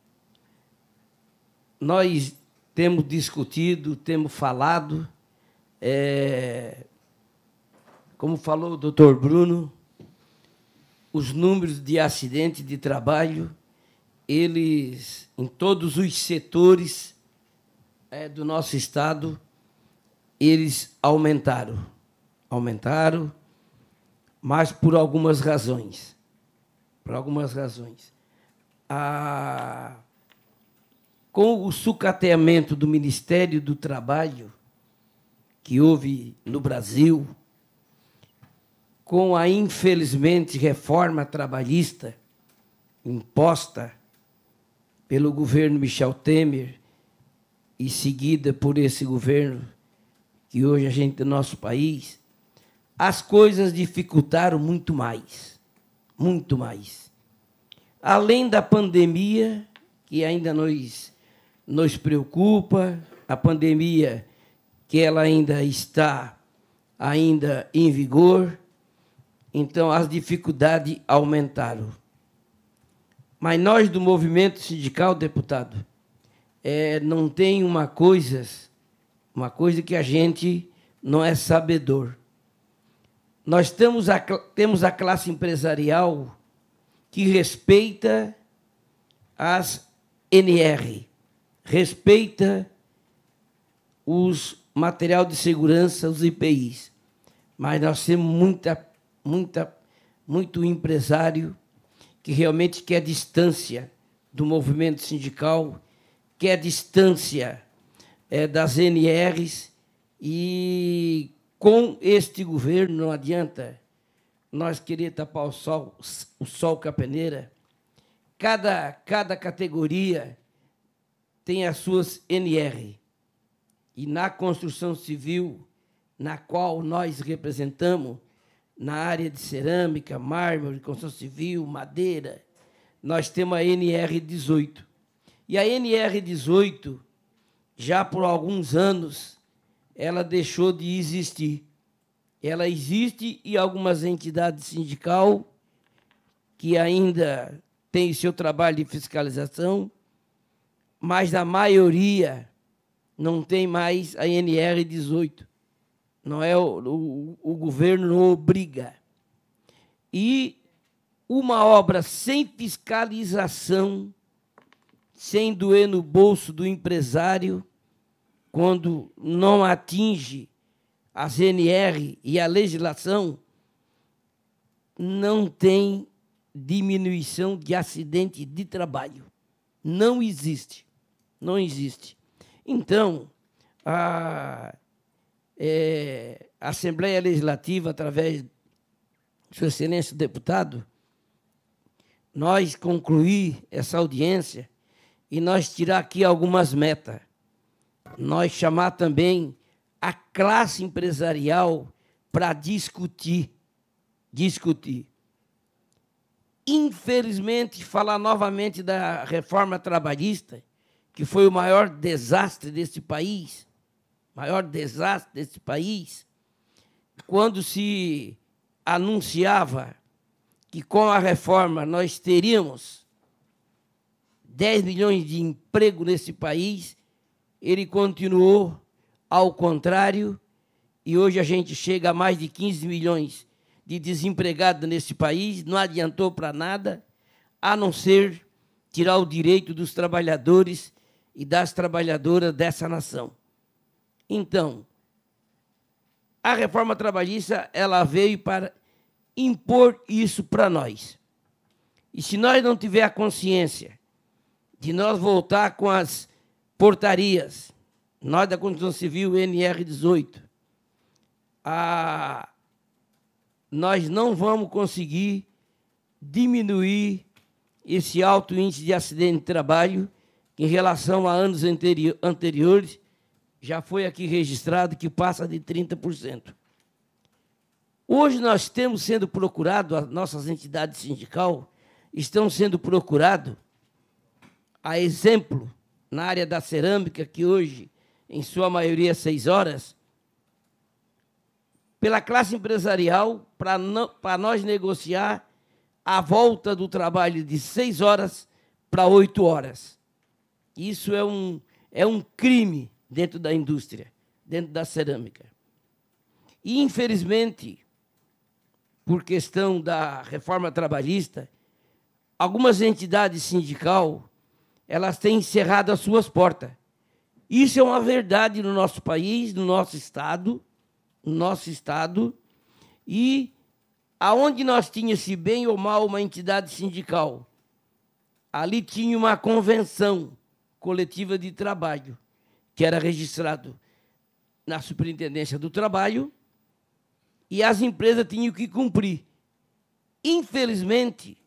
Nós temos discutido, temos falado, como falou o doutor Bruno, os números de acidentes de trabalho, eles, em todos os setores do nosso Estado, eles aumentaram, mas por algumas razões. Com o sucateamento do Ministério do Trabalho, que houve no Brasil, com a, infelizmente, reforma trabalhista imposta pelo governo Michel Temer e seguida por esse governo que hoje a gente tem no nosso país, as coisas dificultaram muito mais. Além da pandemia, que ainda nos preocupa, a pandemia que ela ainda está em vigor, então as dificuldades aumentaram. Mas nós, do movimento sindical, deputado, não tem uma coisa que a gente não é sabedor. Nós temos a classe empresarial que respeita as NR, respeita os material de segurança, os IPIs. Mas nós temos muito empresário que realmente quer distância do movimento sindical, quer distância das NRs, e com este governo não adianta nós querer tapar o sol com a peneira. Cada categoria tem as suas NR. E na construção civil, na qual nós representamos, na área de cerâmica, mármore, construção civil, madeira, nós temos a NR18. E a NR18, já por alguns anos, ela deixou de existir. Ela existe e algumas entidades sindicais que ainda têm seu trabalho de fiscalização, mas a maioria não tem mais a NR18. Não é o governo não obriga. E uma obra sem fiscalização, sem doer no bolso do empresário, quando não atinge as NR e a legislação, não tem diminuição de acidente de trabalho. Não existe. Não existe. Então, a Assembleia Legislativa, através de Sua Excelência o Deputado, nós concluir essa audiência e nós tirar aqui algumas metas. Nós chamar também a classe empresarial para discutir. Infelizmente, falar novamente da reforma trabalhista, que foi o maior desastre desse país, quando se anunciava que com a reforma nós teríamos 10 milhões de emprego nesse país, ele continuou ao contrário, e hoje a gente chega a mais de 15 milhões de desempregados nesse país, não adiantou para nada, a não ser tirar o direito dos trabalhadores e das trabalhadoras dessa nação. Então, a reforma trabalhista, ela veio para impor isso para nós. E se nós não tiver a consciência de nós voltar com as portarias, nós da Constituição Civil, NR18, nós não vamos conseguir diminuir esse alto índice de acidente de trabalho em relação a anos anteriores, já foi aqui registrado que passa de 30%. Hoje nós temos sendo procurado, as nossas entidades sindicais estão sendo procurados, a exemplo, na área da cerâmica, que hoje, em sua maioria, 6 horas, pela classe empresarial, para nós negociar a volta do trabalho de 6 horas para 8 horas. Isso é um crime dentro da indústria, dentro da cerâmica. E, infelizmente, por questão da reforma trabalhista, algumas entidades sindicais, elas têm encerrado as suas portas. Isso é uma verdade no nosso país, no nosso estado, e aonde nós tínhamos, se bem ou mal, uma entidade sindical, ali tinha uma convenção coletiva de trabalho, que era registrado na Superintendência do Trabalho, e as empresas tinham que cumprir. Infelizmente,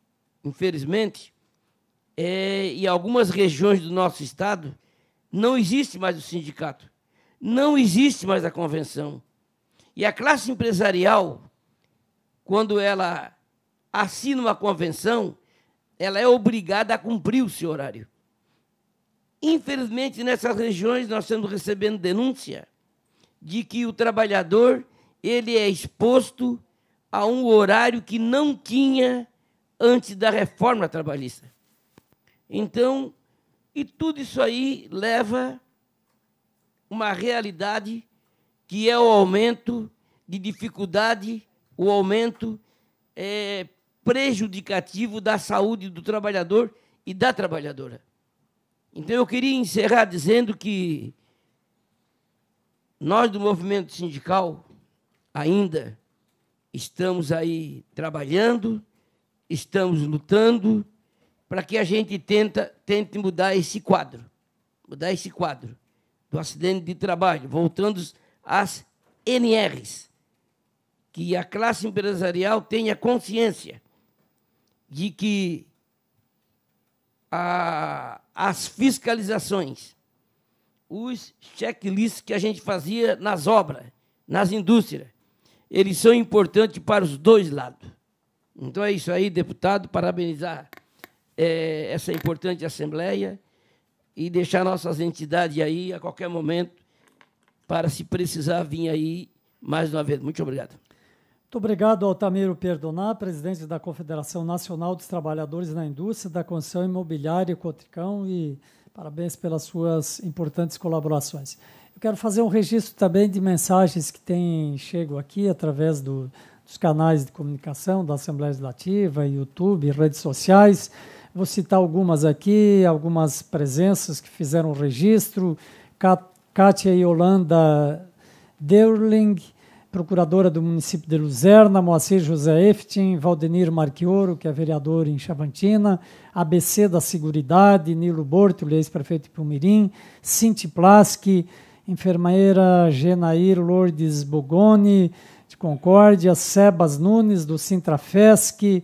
em algumas regiões do nosso estado, não existe mais o sindicato, não existe mais a convenção. E a classe empresarial, quando ela assina uma convenção, ela é obrigada a cumprir o seu horário. Infelizmente, nessas regiões, nós estamos recebendo denúncia de que o trabalhador ele é exposto a um horário que não tinha antes da reforma trabalhista. Então, e tudo isso aí leva uma realidade que é o aumento de dificuldade, o aumento prejudicativo da saúde do trabalhador e da trabalhadora. Então, eu queria encerrar dizendo que nós, do movimento sindical, ainda estamos aí trabalhando, estamos lutando para que a gente tente mudar esse quadro do acidente de trabalho, voltando às NRs, que a classe empresarial tenha consciência de que as fiscalizações, os checklists que a gente fazia nas obras, nas indústrias, eles são importantes para os dois lados. Então é isso aí, deputado, parabenizar essa importante Assembleia e deixar nossas entidades aí a qualquer momento para, se precisar, vir aí mais uma vez. Muito obrigado. Muito obrigado, Altamiro Perdoná, presidente da Confederação Nacional dos Trabalhadores na Indústria da Construção Imobiliária Cotricão, e parabéns pelas suas importantes colaborações. Eu quero fazer um registro também de mensagens que chegam aqui através dos canais de comunicação da Assembleia Legislativa, YouTube, redes sociais. Vou citar algumas aqui, algumas presenças que fizeram registro. Kátia Yolanda Deurling, procuradora do município de Luzerna, Moacir José Eftin, Valdenir Marchioro, que é vereador em Chavantina, ABC da Seguridade, Nilo Bortoli, ex-prefeito de Pumirim, Cinti Plaski, enfermeira Genair Lourdes Bogoni, de Concórdia, Sebas Nunes, do Sintrafesc,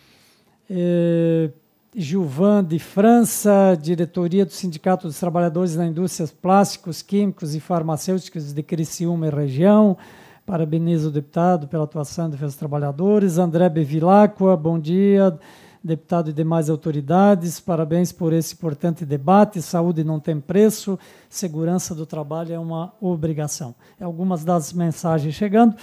Gilvan de França, diretoria do Sindicato dos Trabalhadores na Indústrias Plásticos, Químicos e Farmacêuticos de Criciúma e região. Parabenizo o deputado pela atuação em defesa dos trabalhadores. André Bevilacqua, bom dia, deputado e demais autoridades. Parabéns por esse importante debate. Saúde não tem preço, segurança do trabalho é uma obrigação. Algumas das mensagens chegando.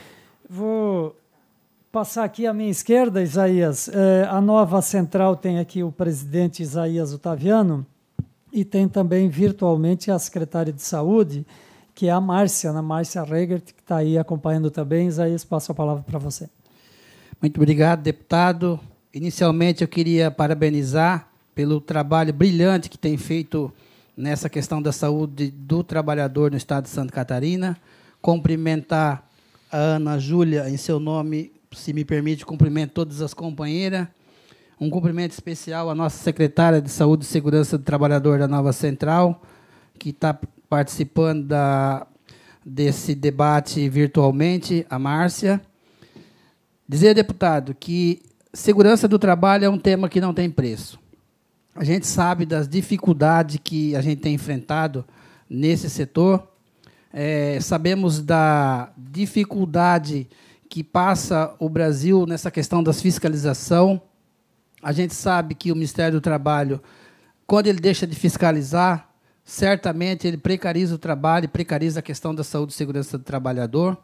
Vou passar aqui à minha esquerda, Isaías. A nova central tem aqui o presidente Isaías Otaviano e tem também virtualmente a secretária de Saúde, que é a Márcia, Ana Márcia Regert, que está aí acompanhando também. Isaías, passo a palavra para você. Muito obrigado, deputado. Inicialmente, eu queria parabenizar pelo trabalho brilhante que tem feito nessa questão da saúde do trabalhador no estado de Santa Catarina. Cumprimentar a Ana Júlia em seu nome, se me permite, cumprimento todas as companheiras. Um cumprimento especial à nossa secretária de Saúde e Segurança do Trabalhador da nova central, que está participando desse debate virtualmente, a Márcia. Dizer, deputado, que segurança do trabalho é um tema que não tem preço. A gente sabe das dificuldades que a gente tem enfrentado nesse setor, sabemos da dificuldade que passa o Brasil nessa questão das fiscalização. A gente sabe que o Ministério do Trabalho, quando ele deixa de fiscalizar, certamente ele precariza o trabalho, precariza a questão da saúde e segurança do trabalhador.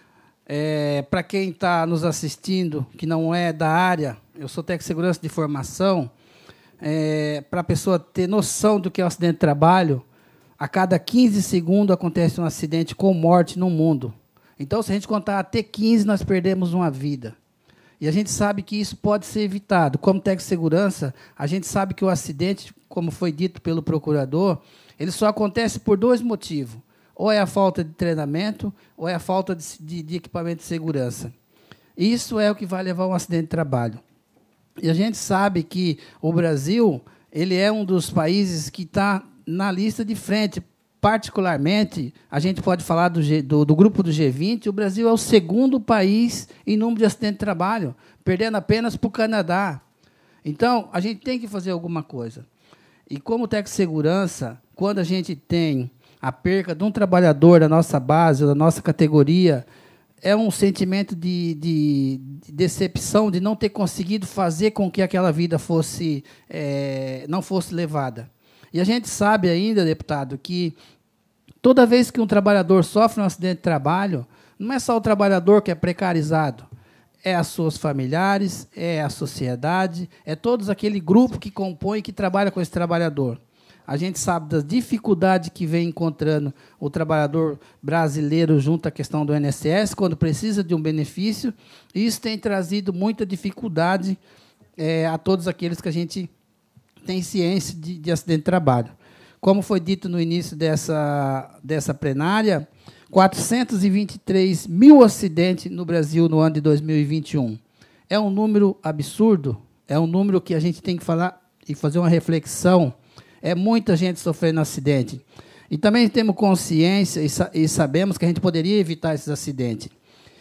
Para quem está nos assistindo, que não é da área, eu sou técnico de segurança de formação, para a pessoa ter noção do que é um acidente de trabalho, a cada 15 segundos acontece um acidente com morte no mundo. Então, se a gente contar até 15, nós perdemos uma vida. E a gente sabe que isso pode ser evitado. Como técnico de segurança, a gente sabe que o acidente, como foi dito pelo procurador, ele só acontece por dois motivos. Ou é a falta de treinamento, ou é a falta de equipamento de segurança. Isso é o que vai levar a um acidente de trabalho. E a gente sabe que o Brasil ele é um dos países que está na lista de frente. Particularmente, a gente pode falar do grupo do G20, o Brasil é o segundo país em número de acidentes de trabalho, perdendo apenas para o Canadá. Então, a gente tem que fazer alguma coisa. E como técnico de segurança, quando a gente tem a perca de um trabalhador da nossa base, da nossa categoria, é um sentimento de decepção, de não ter conseguido fazer com que aquela vida não fosse levada. E a gente sabe ainda, deputado, que Toda vez que um trabalhador sofre um acidente de trabalho, não é só o trabalhador que é precarizado, é as suas familiares, é a sociedade, é todo aquele grupo que compõe e que trabalha com esse trabalhador. A gente sabe das dificuldades que vem encontrando o trabalhador brasileiro junto à questão do INSS, quando precisa de um benefício, e isso tem trazido muita dificuldade a todos aqueles que a gente tem ciência de acidente de trabalho. Como foi dito no início dessa plenária, 423 mil acidentes no Brasil no ano de 2021. É um número absurdo, é um número que a gente tem que falar e fazer uma reflexão. É muita gente sofrendo acidente. E também temos consciência e sabemos que a gente poderia evitar esses acidentes.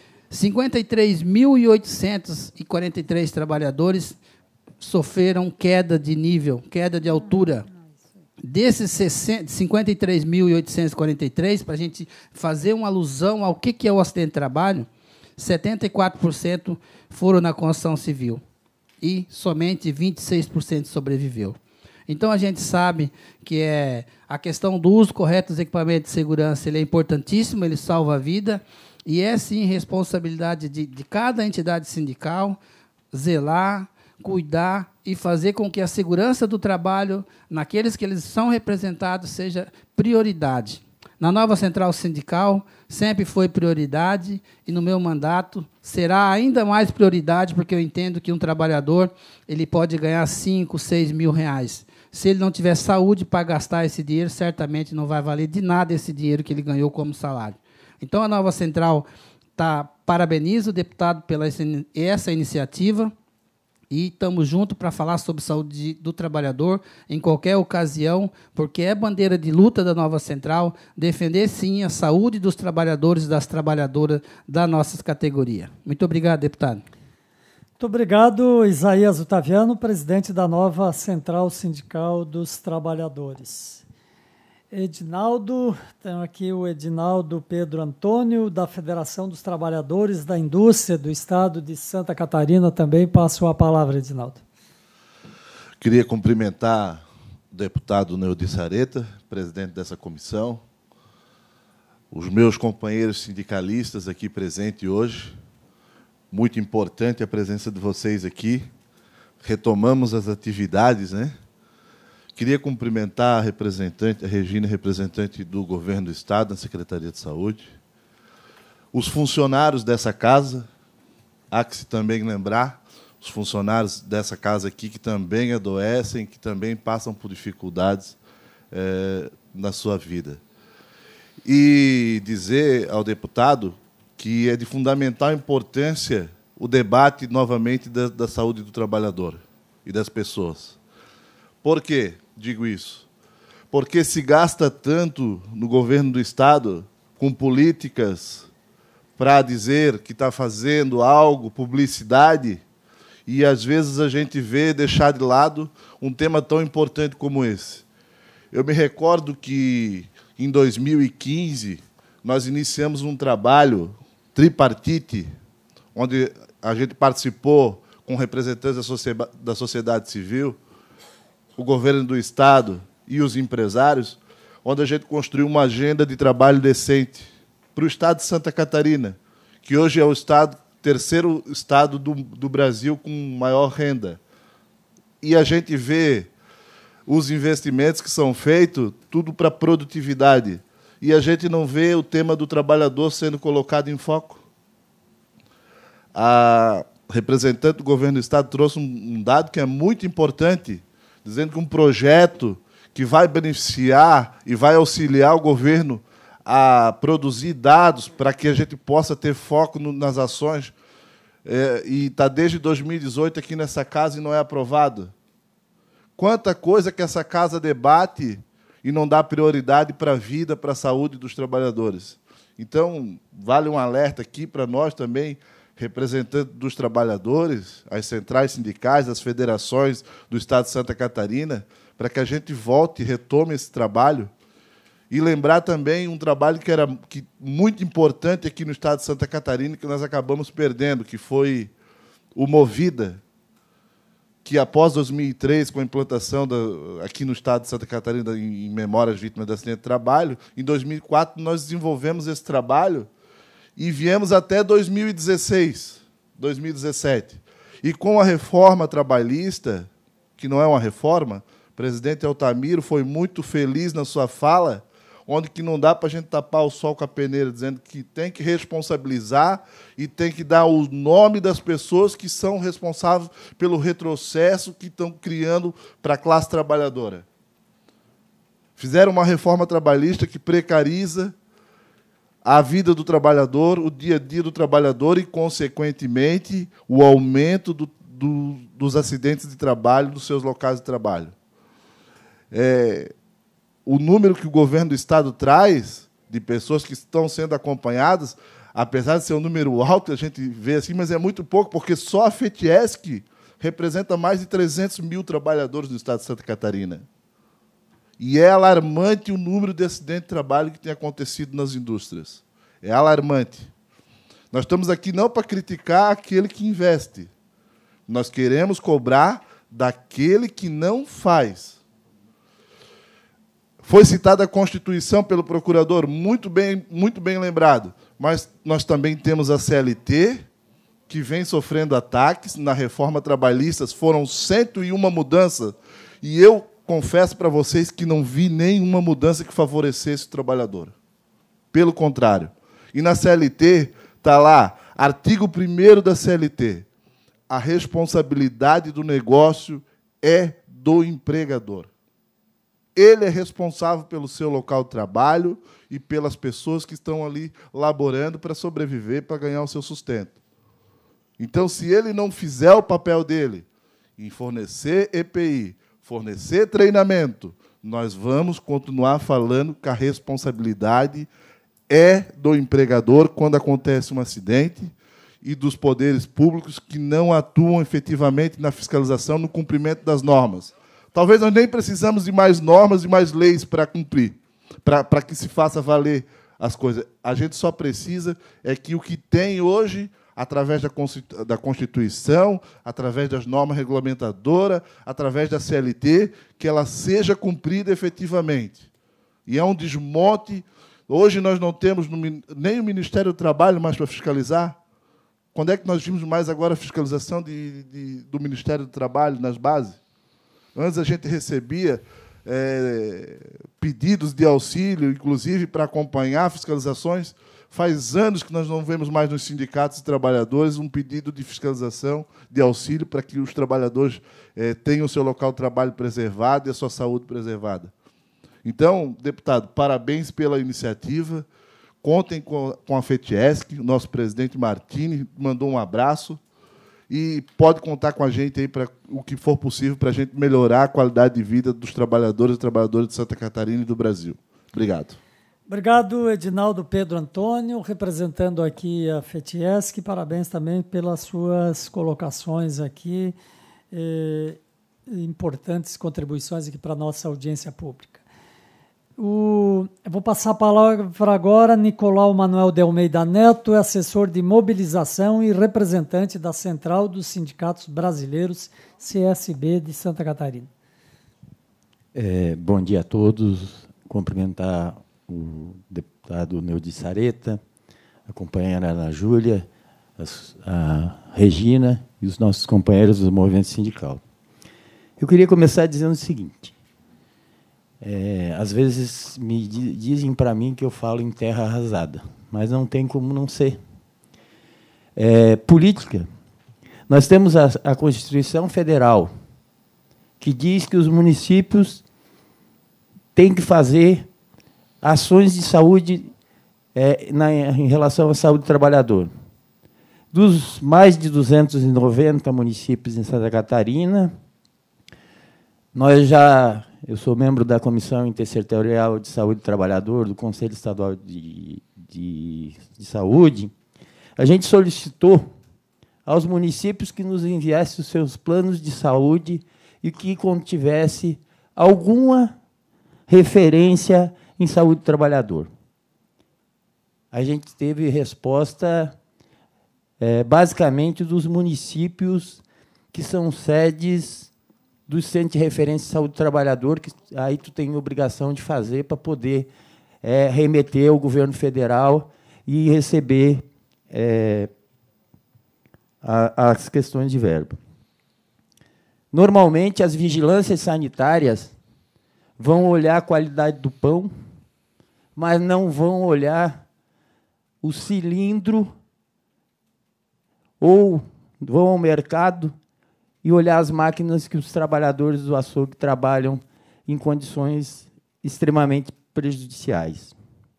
53.843 trabalhadores sofreram queda de nível, queda de altura. Desses 53.843, para a gente fazer uma alusão ao que é o acidente de trabalho, 74% foram na construção civil e somente 26% sobreviveu. Então, a gente sabe que a questão do uso correto dos equipamentos de segurança ele é importantíssimo, ele salva a vida, e é, sim, responsabilidade de cada entidade sindical zelar, cuidar e fazer com que a segurança do trabalho, naqueles que eles são representados, seja prioridade. Na nova central sindical, sempre foi prioridade, e no meu mandato será ainda mais prioridade, porque eu entendo que um trabalhador ele pode ganhar 5, 6 mil reais. Se ele não tiver saúde para gastar esse dinheiro, certamente não vai valer de nada esse dinheiro que ele ganhou como salário. Então, a nova central parabeniza o deputado pela essa iniciativa, e estamos juntos para falar sobre saúde do trabalhador em qualquer ocasião, porque é bandeira de luta da nova central defender, sim, a saúde dos trabalhadores e das trabalhadoras da nossa categoria. Muito obrigado, deputado. Muito obrigado, Isaías Otaviano, presidente da nova Central Sindical dos Trabalhadores. Edinaldo, tem aqui o Edinaldo Pedro Antônio, da Federação dos Trabalhadores da Indústria do Estado de Santa Catarina, também passo a palavra, Edinaldo. Queria cumprimentar o deputado Neudi Sareta, presidente dessa comissão, os meus companheiros sindicalistas aqui presentes hoje. Muito importante a presença de vocês aqui. Retomamos as atividades, né? Queria cumprimentar a Regina, representante do Governo do Estado, na Secretaria de Saúde, os funcionários dessa casa, há que se também lembrar, os funcionários dessa casa aqui que também adoecem, que também passam por dificuldades na sua vida. E dizer ao deputado que é de fundamental importância o debate, novamente, da saúde do trabalhador e das pessoas. Por quê? Digo isso. Porque se gasta tanto no governo do Estado com políticas para dizer que está fazendo algo, publicidade, e, às vezes, a gente vê deixar de lado um tema tão importante como esse. Eu me recordo que, em 2015, nós iniciamos um trabalho tripartite, onde a gente participou com representantes da sociedade civil, o governo do Estado e os empresários, onde a gente construiu uma agenda de trabalho decente para o Estado de Santa Catarina, que hoje é o terceiro estado do Brasil com maior renda. E a gente vê os investimentos que são feitos, tudo para produtividade, e a gente não vê o tema do trabalhador sendo colocado em foco. A representante do governo do Estado trouxe um dado que é muito importante, dizendo que um projeto que vai beneficiar e vai auxiliar o governo a produzir dados para que a gente possa ter foco nas ações, e está desde 2018 aqui nessa casa e não é aprovado. Quanta coisa que essa casa debate e não dá prioridade para a vida, para a saúde dos trabalhadores. Então, vale um alerta aqui para nós também, representantes dos trabalhadores, as centrais sindicais, as federações do Estado de Santa Catarina, para que a gente volte e retome esse trabalho. E lembrar também um trabalho que era muito importante aqui no Estado de Santa Catarina, que nós acabamos perdendo, que foi o Movida, que, após 2003, com a implantação aqui no estado de Santa Catarina, em memória às vítimas de acidente de trabalho, em 2004 nós desenvolvemos esse trabalho e viemos até 2016, 2017. E com a reforma trabalhista, que não é uma reforma, o presidente Altamiro foi muito feliz na sua fala, onde que não dá para a gente tapar o sol com a peneira, dizendo que tem que responsabilizar e tem que dar o nome das pessoas que são responsáveis pelo retrocesso que estão criando para a classe trabalhadora. Fizeram uma reforma trabalhista que precariza a vida do trabalhador, o dia a dia do trabalhador e, consequentemente, o aumento dos acidentes de trabalho dos seus locais de trabalho. O número que o governo do Estado traz de pessoas que estão sendo acompanhadas, apesar de ser um número alto, a gente vê assim, mas é muito pouco, porque só a FETIESC representa mais de 300 mil trabalhadores do Estado de Santa Catarina. E é alarmante o número de acidentes de trabalho que tem acontecido nas indústrias. É alarmante. Nós estamos aqui não para criticar aquele que investe. Nós queremos cobrar daquele que não faz. Foi citada a Constituição pelo procurador, muito bem lembrado, mas nós também temos a CLT, que vem sofrendo ataques. Na reforma trabalhista foram 101 mudanças, e eu confesso para vocês que não vi nenhuma mudança que favorecesse o trabalhador. Pelo contrário. E na CLT está lá, artigo 1º da CLT, a responsabilidade do negócio é do empregador. Ele é responsável pelo seu local de trabalho e pelas pessoas que estão ali laborando para sobreviver, para ganhar o seu sustento. Então, se ele não fizer o papel dele em fornecer EPI, fornecer treinamento, nós vamos continuar falando que a responsabilidade é do empregador quando acontece um acidente e dos poderes públicos que não atuam efetivamente na fiscalização, no cumprimento das normas. Talvez nós nem precisamos de mais normas e mais leis para cumprir, para que se faça valer as coisas. A gente só precisa é que o que tem hoje, através da Constituição, através das normas regulamentadoras, através da CLT, que ela seja cumprida efetivamente. E é um desmonte. Hoje nós não temos nem o Ministério do Trabalho mais para fiscalizar. Quando é que nós vimos mais agora a fiscalização do Ministério do Trabalho nas bases? Antes a gente recebia pedidos de auxílio, inclusive para acompanhar fiscalizações. Faz anos que nós não vemos mais nos sindicatos de trabalhadores um pedido de fiscalização, de auxílio, para que os trabalhadores tenham o seu local de trabalho preservado e a sua saúde preservada. Então, deputado, parabéns pela iniciativa. Contem com a FETIESC, o nosso presidente Martini mandou um abraço. E pode contar com a gente aí para o que for possível para a gente melhorar a qualidade de vida dos trabalhadores e trabalhadoras de Santa Catarina e do Brasil. Obrigado. Obrigado, Edinaldo Pedro Antônio, representando aqui a FETIESC. Parabéns também pelas suas colocações aqui, importantes contribuições aqui para a nossa audiência pública. Eu vou passar a palavra agora a Nicolau Manuel de Almeida Neto, assessor de mobilização e representante da Central dos Sindicatos Brasileiros, CSB, de Santa Catarina. Bom dia a todos. Cumprimentar o deputado Neudi Sareta, a companheira Ana Júlia, a Regina e os nossos companheiros do movimento sindical. Eu queria começar dizendo o seguinte. Às vezes me dizem para mim que eu falo em terra arrasada, mas não tem como não ser. Política. Nós temos a Constituição Federal, que diz que os municípios têm que fazer ações de saúde em relação à saúde do trabalhador. Dos mais de 290 municípios em Santa Catarina, eu sou membro da Comissão Intersetorial de Saúde do Trabalhador, do Conselho Estadual de Saúde. A gente solicitou aos municípios que nos enviassem os seus planos de saúde e que contivesse alguma referência em saúde do trabalhador. A gente teve resposta, basicamente, dos municípios que são sedes do Centro de Referência de Saúde do Trabalhador, que aí tu tem obrigação de fazer para poder remeter ao governo federal e receber as questões de verba. Normalmente, as vigilâncias sanitárias vão olhar a qualidade do pão, mas não vão olhar o cilindro, ou vão ao mercado e olhar as máquinas que os trabalhadores do açougue trabalham em condições extremamente prejudiciais.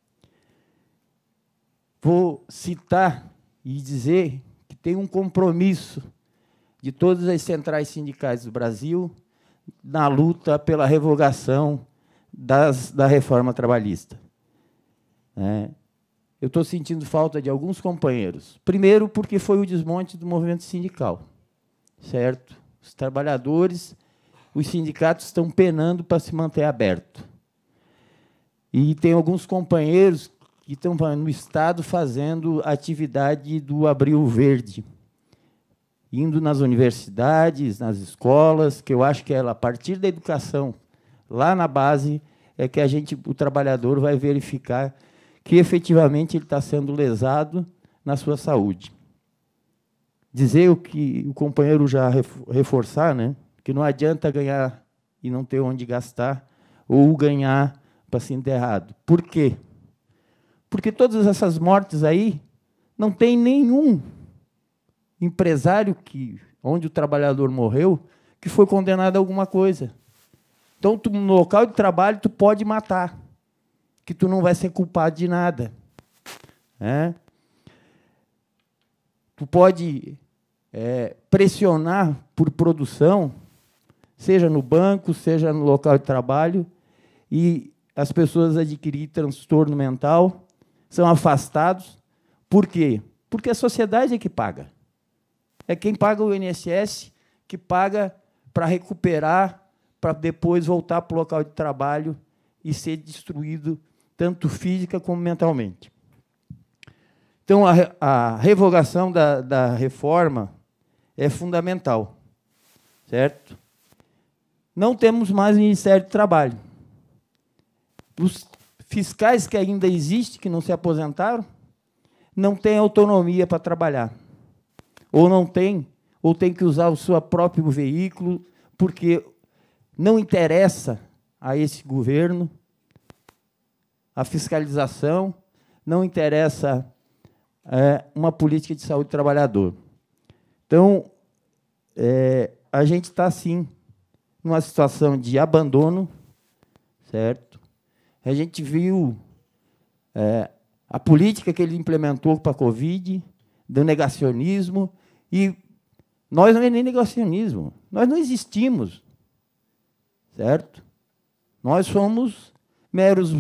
Vou citar e dizer que tem um compromisso de todas as centrais sindicais do Brasil na luta pela revogação da reforma trabalhista. Eu estou sentindo falta de alguns companheiros. Primeiro, porque foi o desmonte do movimento sindical, certo? Os trabalhadores, os sindicatos estão penando para se manter aberto. E tem alguns companheiros que estão no Estado fazendo atividade do Abril Verde, indo nas universidades, nas escolas, que eu acho que a partir da educação, lá na base, é que o trabalhador vai verificar que, efetivamente, ele está sendo lesado na sua saúde. Dizer o que o companheiro já reforçar, né, que não adianta ganhar e não ter onde gastar, ou ganhar para ser enterrado. Por quê? Porque todas essas mortes aí não tem nenhum empresário onde o trabalhador morreu que foi condenado a alguma coisa. Então, no local de trabalho, tu pode matar, que tu não vai ser culpado de nada. Tu pode pressionar por produção, seja no banco, seja no local de trabalho, e as pessoas adquirirem transtorno mental, são afastados. Por quê? Porque a sociedade é que paga. É quem paga o INSS que paga para recuperar, para depois voltar para o local de trabalho e ser destruído, tanto física como mentalmente. Então, a revogação da reforma é fundamental, certo? Não temos mais Ministério do Trabalho. Os fiscais que ainda existem, que não se aposentaram, não têm autonomia para trabalhar. Ou tem que usar o seu próprio veículo, porque não interessa a esse governo a fiscalização, não interessa uma política de saúde do trabalhador. Então, a gente está, sim, numa situação de abandono, certo? A gente viu a política que ele implementou para a Covid, do negacionismo, e nós não é nem negacionismo, nós não existimos, certo? Nós somos meros,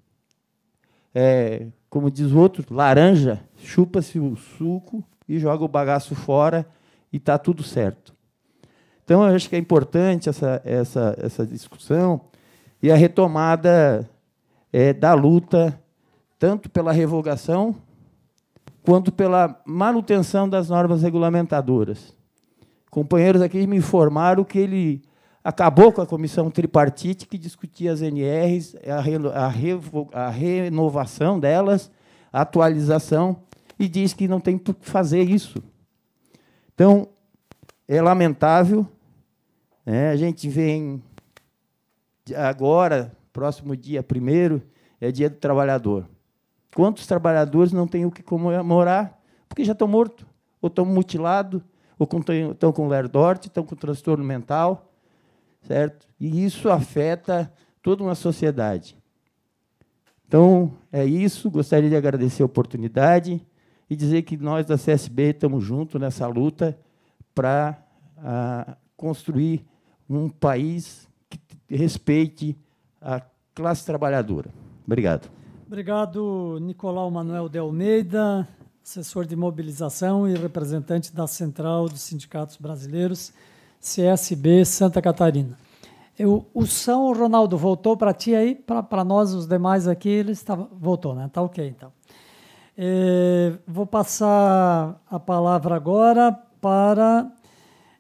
como diz o outro, laranja, chupa-se o suco e joga o bagaço fora e está tudo certo. Então, eu acho que é importante essa discussão e a retomada da luta, tanto pela revogação quanto pela manutenção das normas regulamentadoras. Companheiros aqui me informaram que ele acabou com a comissão tripartite que discutia as NRs, a renovação delas, a atualização, e diz que não tem por que fazer isso. Então, é lamentável. A gente vem agora, próximo dia 1º, é Dia do Trabalhador. Quantos trabalhadores não têm o que comemorar? Porque já estão mortos, ou estão mutilados, ou estão com lerdorte, estão com transtorno mental, certo? E isso afeta toda uma sociedade. Então, é isso. Gostaria de agradecer a oportunidade e dizer que nós, da CSB, estamos juntos nessa luta para construir um país que respeite a classe trabalhadora. Obrigado. Obrigado, Nicolau Manuel de Almeida, assessor de mobilização e representante da Central dos Sindicatos Brasileiros, CSB Santa Catarina. O São Ronaldo voltou para ti aí, para nós, os demais aqui, ele voltou, né? Tá ok, então. Vou passar a palavra agora para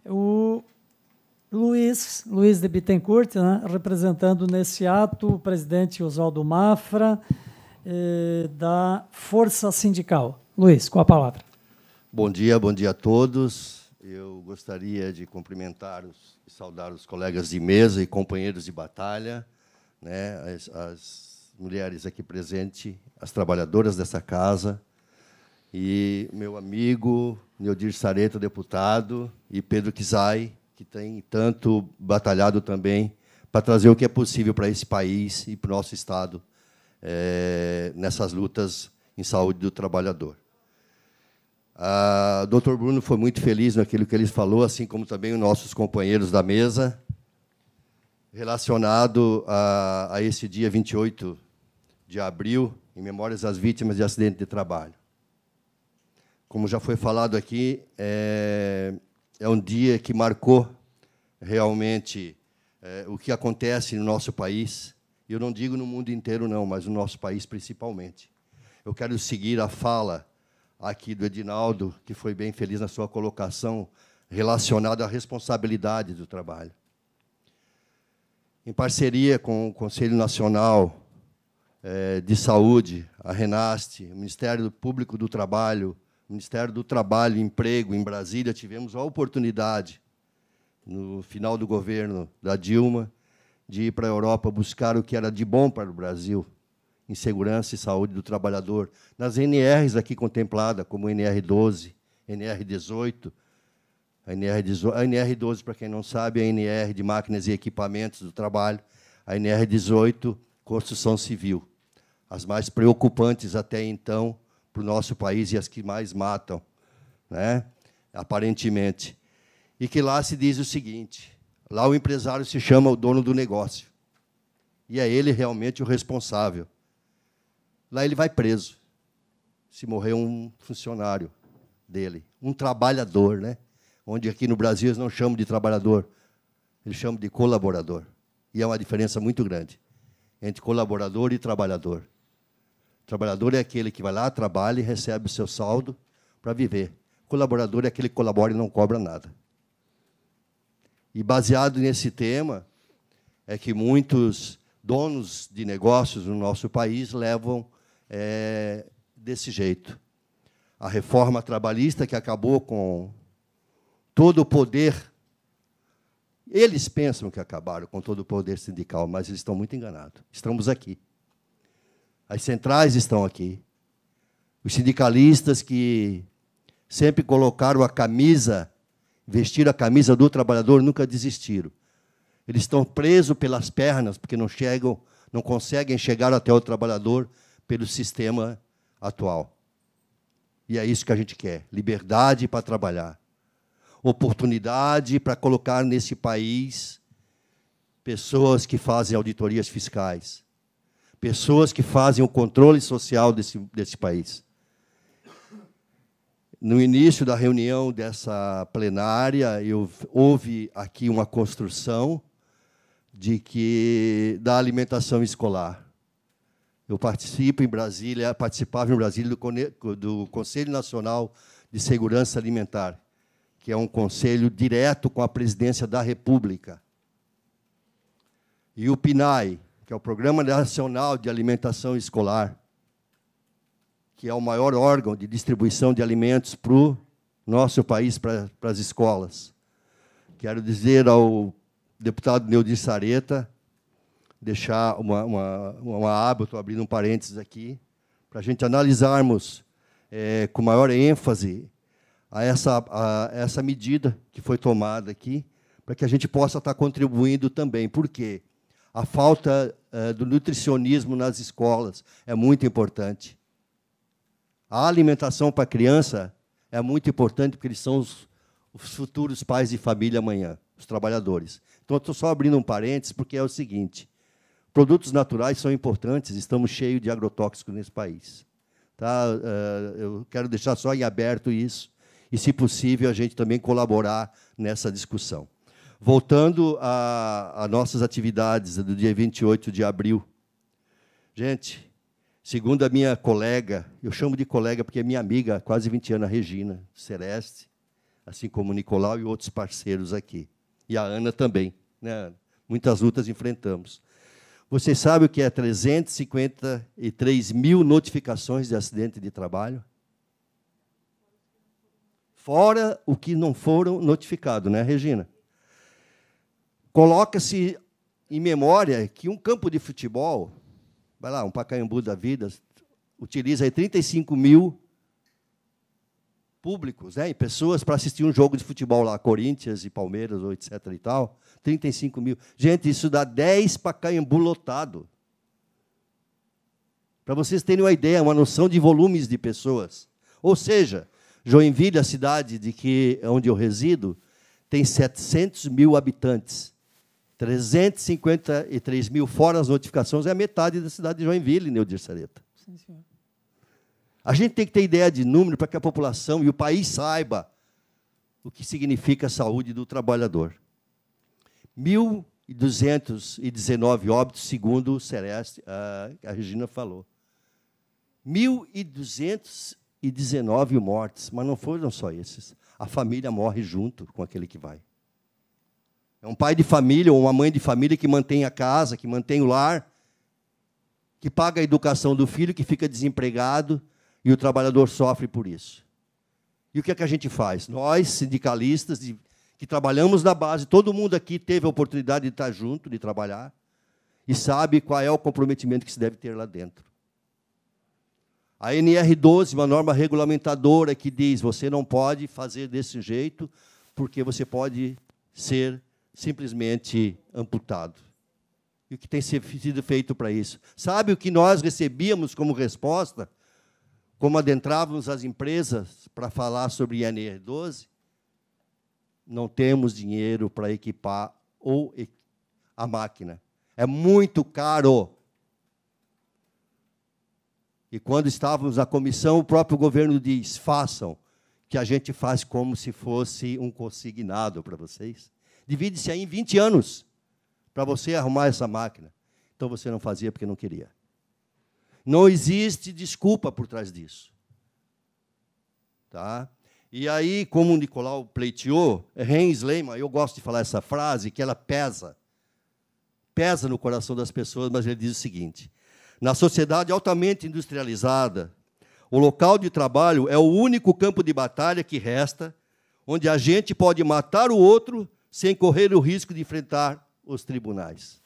O Luiz de Bittencourt, né, representando nesse ato o presidente Oswaldo Mafra, da Força Sindical. Luiz, com a palavra. Bom dia a todos. Eu gostaria de cumprimentar e saudar os colegas de mesa e companheiros de batalha, né, as mulheres aqui presentes, as trabalhadoras dessa casa, e meu amigo Neodir Sareta, deputado, e Pedro Kizai, que tem tanto batalhado também para trazer o que é possível para esse país e para o nosso Estado nessas lutas em saúde do trabalhador. O doutor Bruno foi muito feliz naquilo que ele falou, assim como também os nossos companheiros da mesa, relacionado a esse dia 28 de abril, em memórias às vítimas de acidente de trabalho. Como já foi falado aqui, é um dia que marcou realmente o que acontece no nosso país. Eu não digo no mundo inteiro, não, mas no nosso país principalmente. Eu quero seguir a fala aqui do Edinaldo, que foi bem feliz na sua colocação relacionada à responsabilidade do trabalho. Em parceria com o Conselho Nacional de Saúde, a RENAST, o Ministério Público do Trabalho, o Ministério do Trabalho e Emprego, em Brasília, tivemos a oportunidade, no final do governo da Dilma, de ir para a Europa buscar o que era de bom para o Brasil, em segurança e saúde do trabalhador, nas NRs aqui contempladas, como NR12, NR18. A NR12, para quem não sabe, é a NR de máquinas e equipamentos do trabalho, a NR18, construção civil. As mais preocupantes até então para o nosso país e as que mais matam, né? Aparentemente. E que lá se diz o seguinte, lá o empresário se chama o dono do negócio, e é ele realmente o responsável. Lá ele vai preso, se morrer um funcionário dele, um trabalhador, né? Onde aqui no Brasil eles não chamam de trabalhador, eles chamam de colaborador. E é uma diferença muito grande entre colaborador e trabalhador. Trabalhador é aquele que vai lá, trabalha e recebe o seu saldo para viver. Colaborador é aquele que colabora e não cobra nada. E, baseado nesse tema, é que muitos donos de negócios no nosso país levam desse jeito. A reforma trabalhista, que acabou com todo o poder, eles pensam que acabaram com todo o poder sindical, mas eles estão muito enganados. Estamos aqui. As centrais estão aqui. Os sindicalistas que sempre colocaram a camisa, vestiram a camisa do trabalhador, nunca desistiram. Eles estão presos pelas pernas, porque não conseguem chegar até o trabalhador pelo sistema atual. E é isso que a gente quer, liberdade para trabalhar. Oportunidade para colocar nesse país pessoas que fazem auditorias fiscais, pessoas que fazem o controle social desse país. No início da reunião dessa plenária, houve aqui uma construção da alimentação escolar. Eu participava em Brasília do Conselho Nacional de Segurança Alimentar, que é um conselho direto com a Presidência da República. E o PNAE, que é o Programa Nacional de Alimentação Escolar, que é o maior órgão de distribuição de alimentos para o nosso país, para as escolas. Quero dizer ao deputado Neodir Sareta, deixar uma aba, estou abrindo um parênteses aqui, para a gente analisarmos com maior ênfase a essa medida que foi tomada aqui, para que a gente possa estar contribuindo também. Por quê? A falta do nutricionismo nas escolas é muito importante. A alimentação para a criança é muito importante, porque eles são os futuros pais de família amanhã, os trabalhadores. Então, estou só abrindo um parênteses, porque é o seguinte, produtos naturais são importantes, estamos cheios de agrotóxicos nesse país. Tá? Eu quero deixar só em aberto isso, e, se possível, a gente também colaborar nessa discussão. Voltando a nossas atividades do dia 28 de abril. Gente, segundo a minha colega, eu chamo de colega porque é minha amiga há quase 20 anos, a Regina Celeste, assim como o Nicolau e outros parceiros aqui. E a Ana também, né? Muitas lutas enfrentamos. Vocês sabem o que é 353 mil notificações de acidente de trabalho? Fora o que não foram notificados, né, Regina? Coloca-se em memória que um campo de futebol, vai lá, um Pacaembu da vida, utiliza aí 35 mil públicos, né, e pessoas para assistir um jogo de futebol lá, Corinthians e Palmeiras, ou etc. e tal, 35 mil. Gente, isso dá 10 Pacaembu lotado. Para vocês terem uma ideia, uma noção de volumes de pessoas. Ou seja, Joinville, a cidade onde eu resido, tem 700 mil habitantes. 353 mil, fora as notificações, é a metade da cidade de Joinville, Neudir Sareta. Sim, senhor. A gente tem que ter ideia de número para que a população e o país saiba o que significa a saúde do trabalhador. 1.219 óbitos, segundo o Celeste, a Regina falou. 1.219 mortes, mas não foram só esses. A família morre junto com aquele que vai. É um pai de família ou uma mãe de família que mantém a casa, que mantém o lar, que paga a educação do filho, que fica desempregado, e o trabalhador sofre por isso. E o que é que a gente faz? Nós, sindicalistas, que trabalhamos na base, todo mundo aqui teve a oportunidade de estar junto, de trabalhar, e sabe qual é o comprometimento que se deve ter lá dentro. A NR12, uma norma regulamentadora que diz, você não pode fazer desse jeito, porque você pode ser simplesmente amputado. E o que tem sido feito para isso? Sabe o que nós recebíamos como resposta, como adentrávamos as empresas para falar sobre INR12? Não temos dinheiro para equipar a máquina. É muito caro. E quando estávamos na comissão, o próprio governo diz, façam, que a gente faz como se fosse um consignado para vocês. Divide-se aí em 20 anos para você arrumar essa máquina. Então, você não fazia porque não queria. Não existe desculpa por trás disso. Tá? E aí, como o Nicolau pleiteou, Heinz Lehmann, eu gosto de falar essa frase, que ela pesa no coração das pessoas, mas ele diz o seguinte, na sociedade altamente industrializada, o local de trabalho é o único campo de batalha que resta, onde a gente pode matar o outro sem correr o risco de enfrentar os tribunais.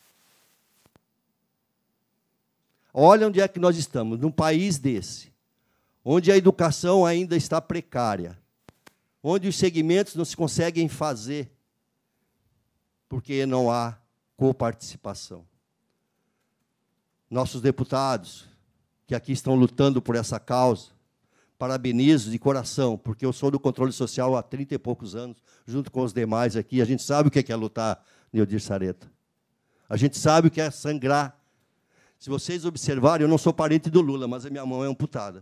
Olha onde é que nós estamos, num país desse, onde a educação ainda está precária, onde os segmentos não se conseguem fazer, porque não há coparticipação. Nossos deputados, que aqui estão lutando por essa causa, parabenizo de coração, porque eu sou do controle social há 30 e poucos anos, junto com os demais aqui, a gente sabe o que é lutar, Neudir Sareta. A gente sabe o que é sangrar. Se vocês observarem, eu não sou parente do Lula, mas a minha mão é amputada.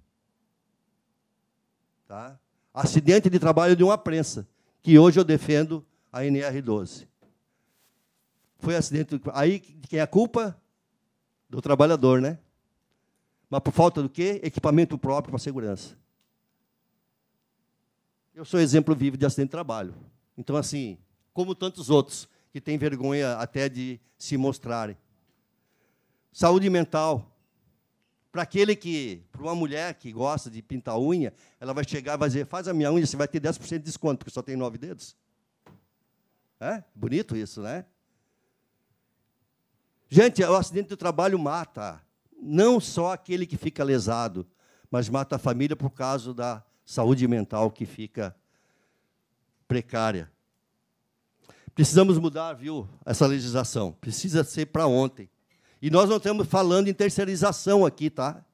Tá? Acidente de trabalho de uma prensa, que hoje eu defendo a NR12. Foi acidente. Aí, quem é a culpa? Do trabalhador, né? Mas por falta do quê? Equipamento próprio para segurança. Eu sou exemplo vivo de acidente de trabalho. Então, assim, como tantos outros, que têm vergonha até de se mostrarem. Saúde mental. Para uma mulher que gosta de pintar unha, ela vai chegar e vai dizer, faz a minha unha, você vai ter 10% de desconto, porque só tem 9 dedos. É? Bonito isso, né? Gente, o acidente do trabalho mata. Não só aquele que fica lesado, mas mata a família por causa da saúde mental que fica precária. Precisamos mudar, viu, essa legislação. Precisa ser para ontem. E nós não estamos falando em terceirização aqui, tá?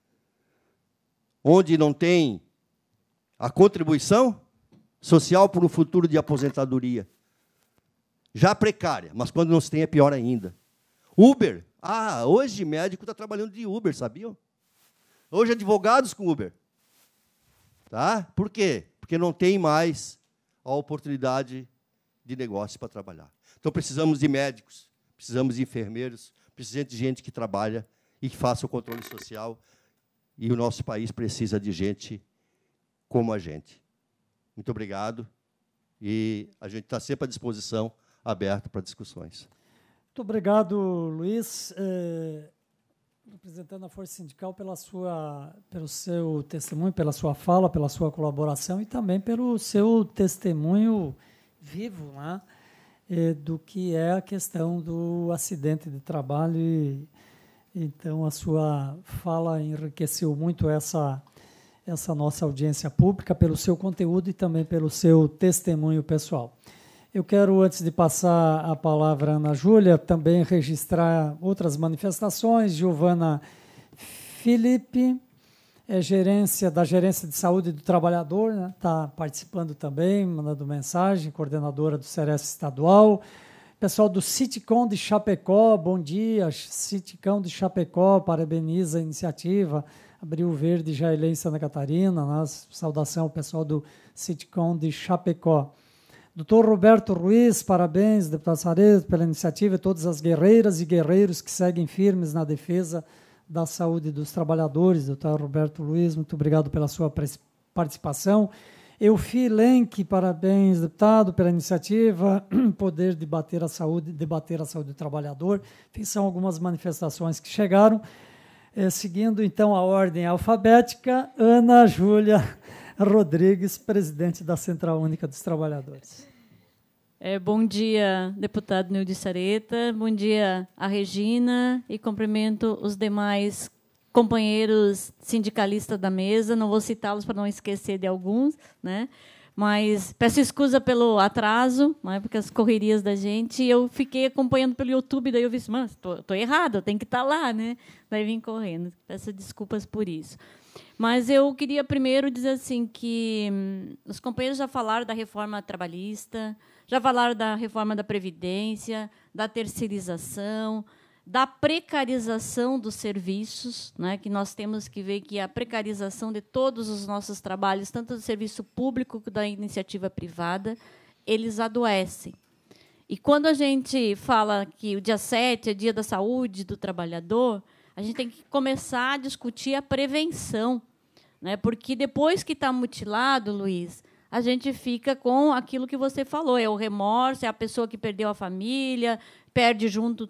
Onde não tem a contribuição social para um futuro de aposentadoria. Já precária, mas quando não se tem é pior ainda. Uber. Hoje médico está trabalhando de Uber, sabiam? Hoje advogados com Uber. Tá? Por quê? Porque não tem mais a oportunidade de negócio para trabalhar. Então, precisamos de médicos, precisamos de enfermeiros, precisamos de gente que trabalha e que faça o controle social. E o nosso país precisa de gente como a gente. Muito obrigado. E a gente está sempre à disposição, aberto para discussões. Muito obrigado, Luiz. Representando a Força Sindical pelo seu testemunho, pela sua fala, pela sua colaboração e também pelo seu testemunho vivo, né, do que é a questão do acidente de trabalho. Então, a sua fala enriqueceu muito essa nossa audiência pública, pelo seu conteúdo e também pelo seu testemunho pessoal. Eu quero, antes de passar a palavra à Ana Júlia, também registrar outras manifestações. Giovana Felipe, da Gerência de Saúde do Trabalhador, né, está participando também, mandando mensagem, coordenadora do Ceresp Estadual. Pessoal do Citicom de Chapecó, bom dia. Citicom de Chapecó, parabeniza a iniciativa. Abril Verde, Jailém, Santa Catarina. Né, saudação ao pessoal do Citicom de Chapecó. Doutor Roberto Ruiz, parabéns, deputado Sareta, pela iniciativa, e todas as guerreiras e guerreiros que seguem firmes na defesa da saúde dos trabalhadores. Doutor Roberto Ruiz, muito obrigado pela sua participação. Eufi Lenk, parabéns, deputado, pela iniciativa, poder debater a saúde do trabalhador. Enfim, são algumas manifestações que chegaram. Seguindo, então, a ordem alfabética, Ana Júlia Rodrigues, presidente da Central Única dos Trabalhadores. Bom dia, deputado Nilde Sareta, bom dia a Regina e cumprimento os demais companheiros sindicalistas da mesa, não vou citá-los para não esquecer de alguns, né? Mas peço escusa pelo atraso, né, porque as correrias da gente, eu fiquei acompanhando pelo YouTube, daí eu vi, mas estou errado, eu tenho que estar lá, né? Daí vim correndo, peço desculpas por isso. Mas eu queria primeiro dizer assim que os companheiros já falaram da reforma trabalhista, já falaram da reforma da Previdência, da terceirização, da precarização dos serviços, né, que nós temos que ver que a precarização de todos os nossos trabalhos, tanto do serviço público quanto da iniciativa privada, eles adoecem. E quando a gente fala que o dia 7 é dia da saúde do trabalhador, a gente tem que começar a discutir a prevenção, né, porque depois que está mutilado, Luiz, a gente fica com aquilo que você falou, é o remorso, é a pessoa que perdeu a família, perde junto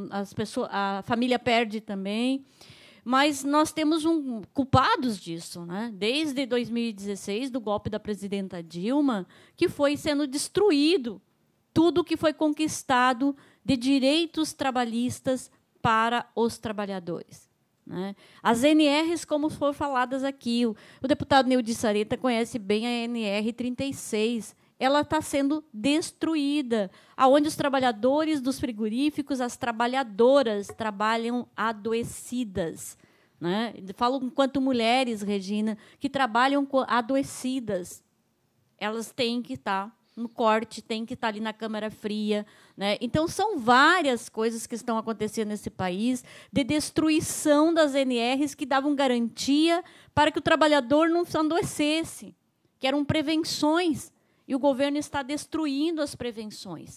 a família perde também. Mas nós temos culpados disso, né? Desde 2016, do golpe da presidenta Dilma, que foi sendo destruído tudo que foi conquistado de direitos trabalhistas para os trabalhadores, né? As NRs, como foram faladas aqui, o deputado Nilde Sareta conhece bem a NR 36, ela está sendo destruída, aonde os trabalhadores dos frigoríficos, as trabalhadoras, trabalham adoecidas, né? Falo enquanto mulheres, Regina, que trabalham adoecidas. Elas têm que estar no corte, têm que estar ali na câmara fria, né? Então, são várias coisas que estão acontecendo nesse país, de destruição das NRs que davam garantia para que o trabalhador não se adoecesse, que eram prevenções. E o governo está destruindo as prevenções.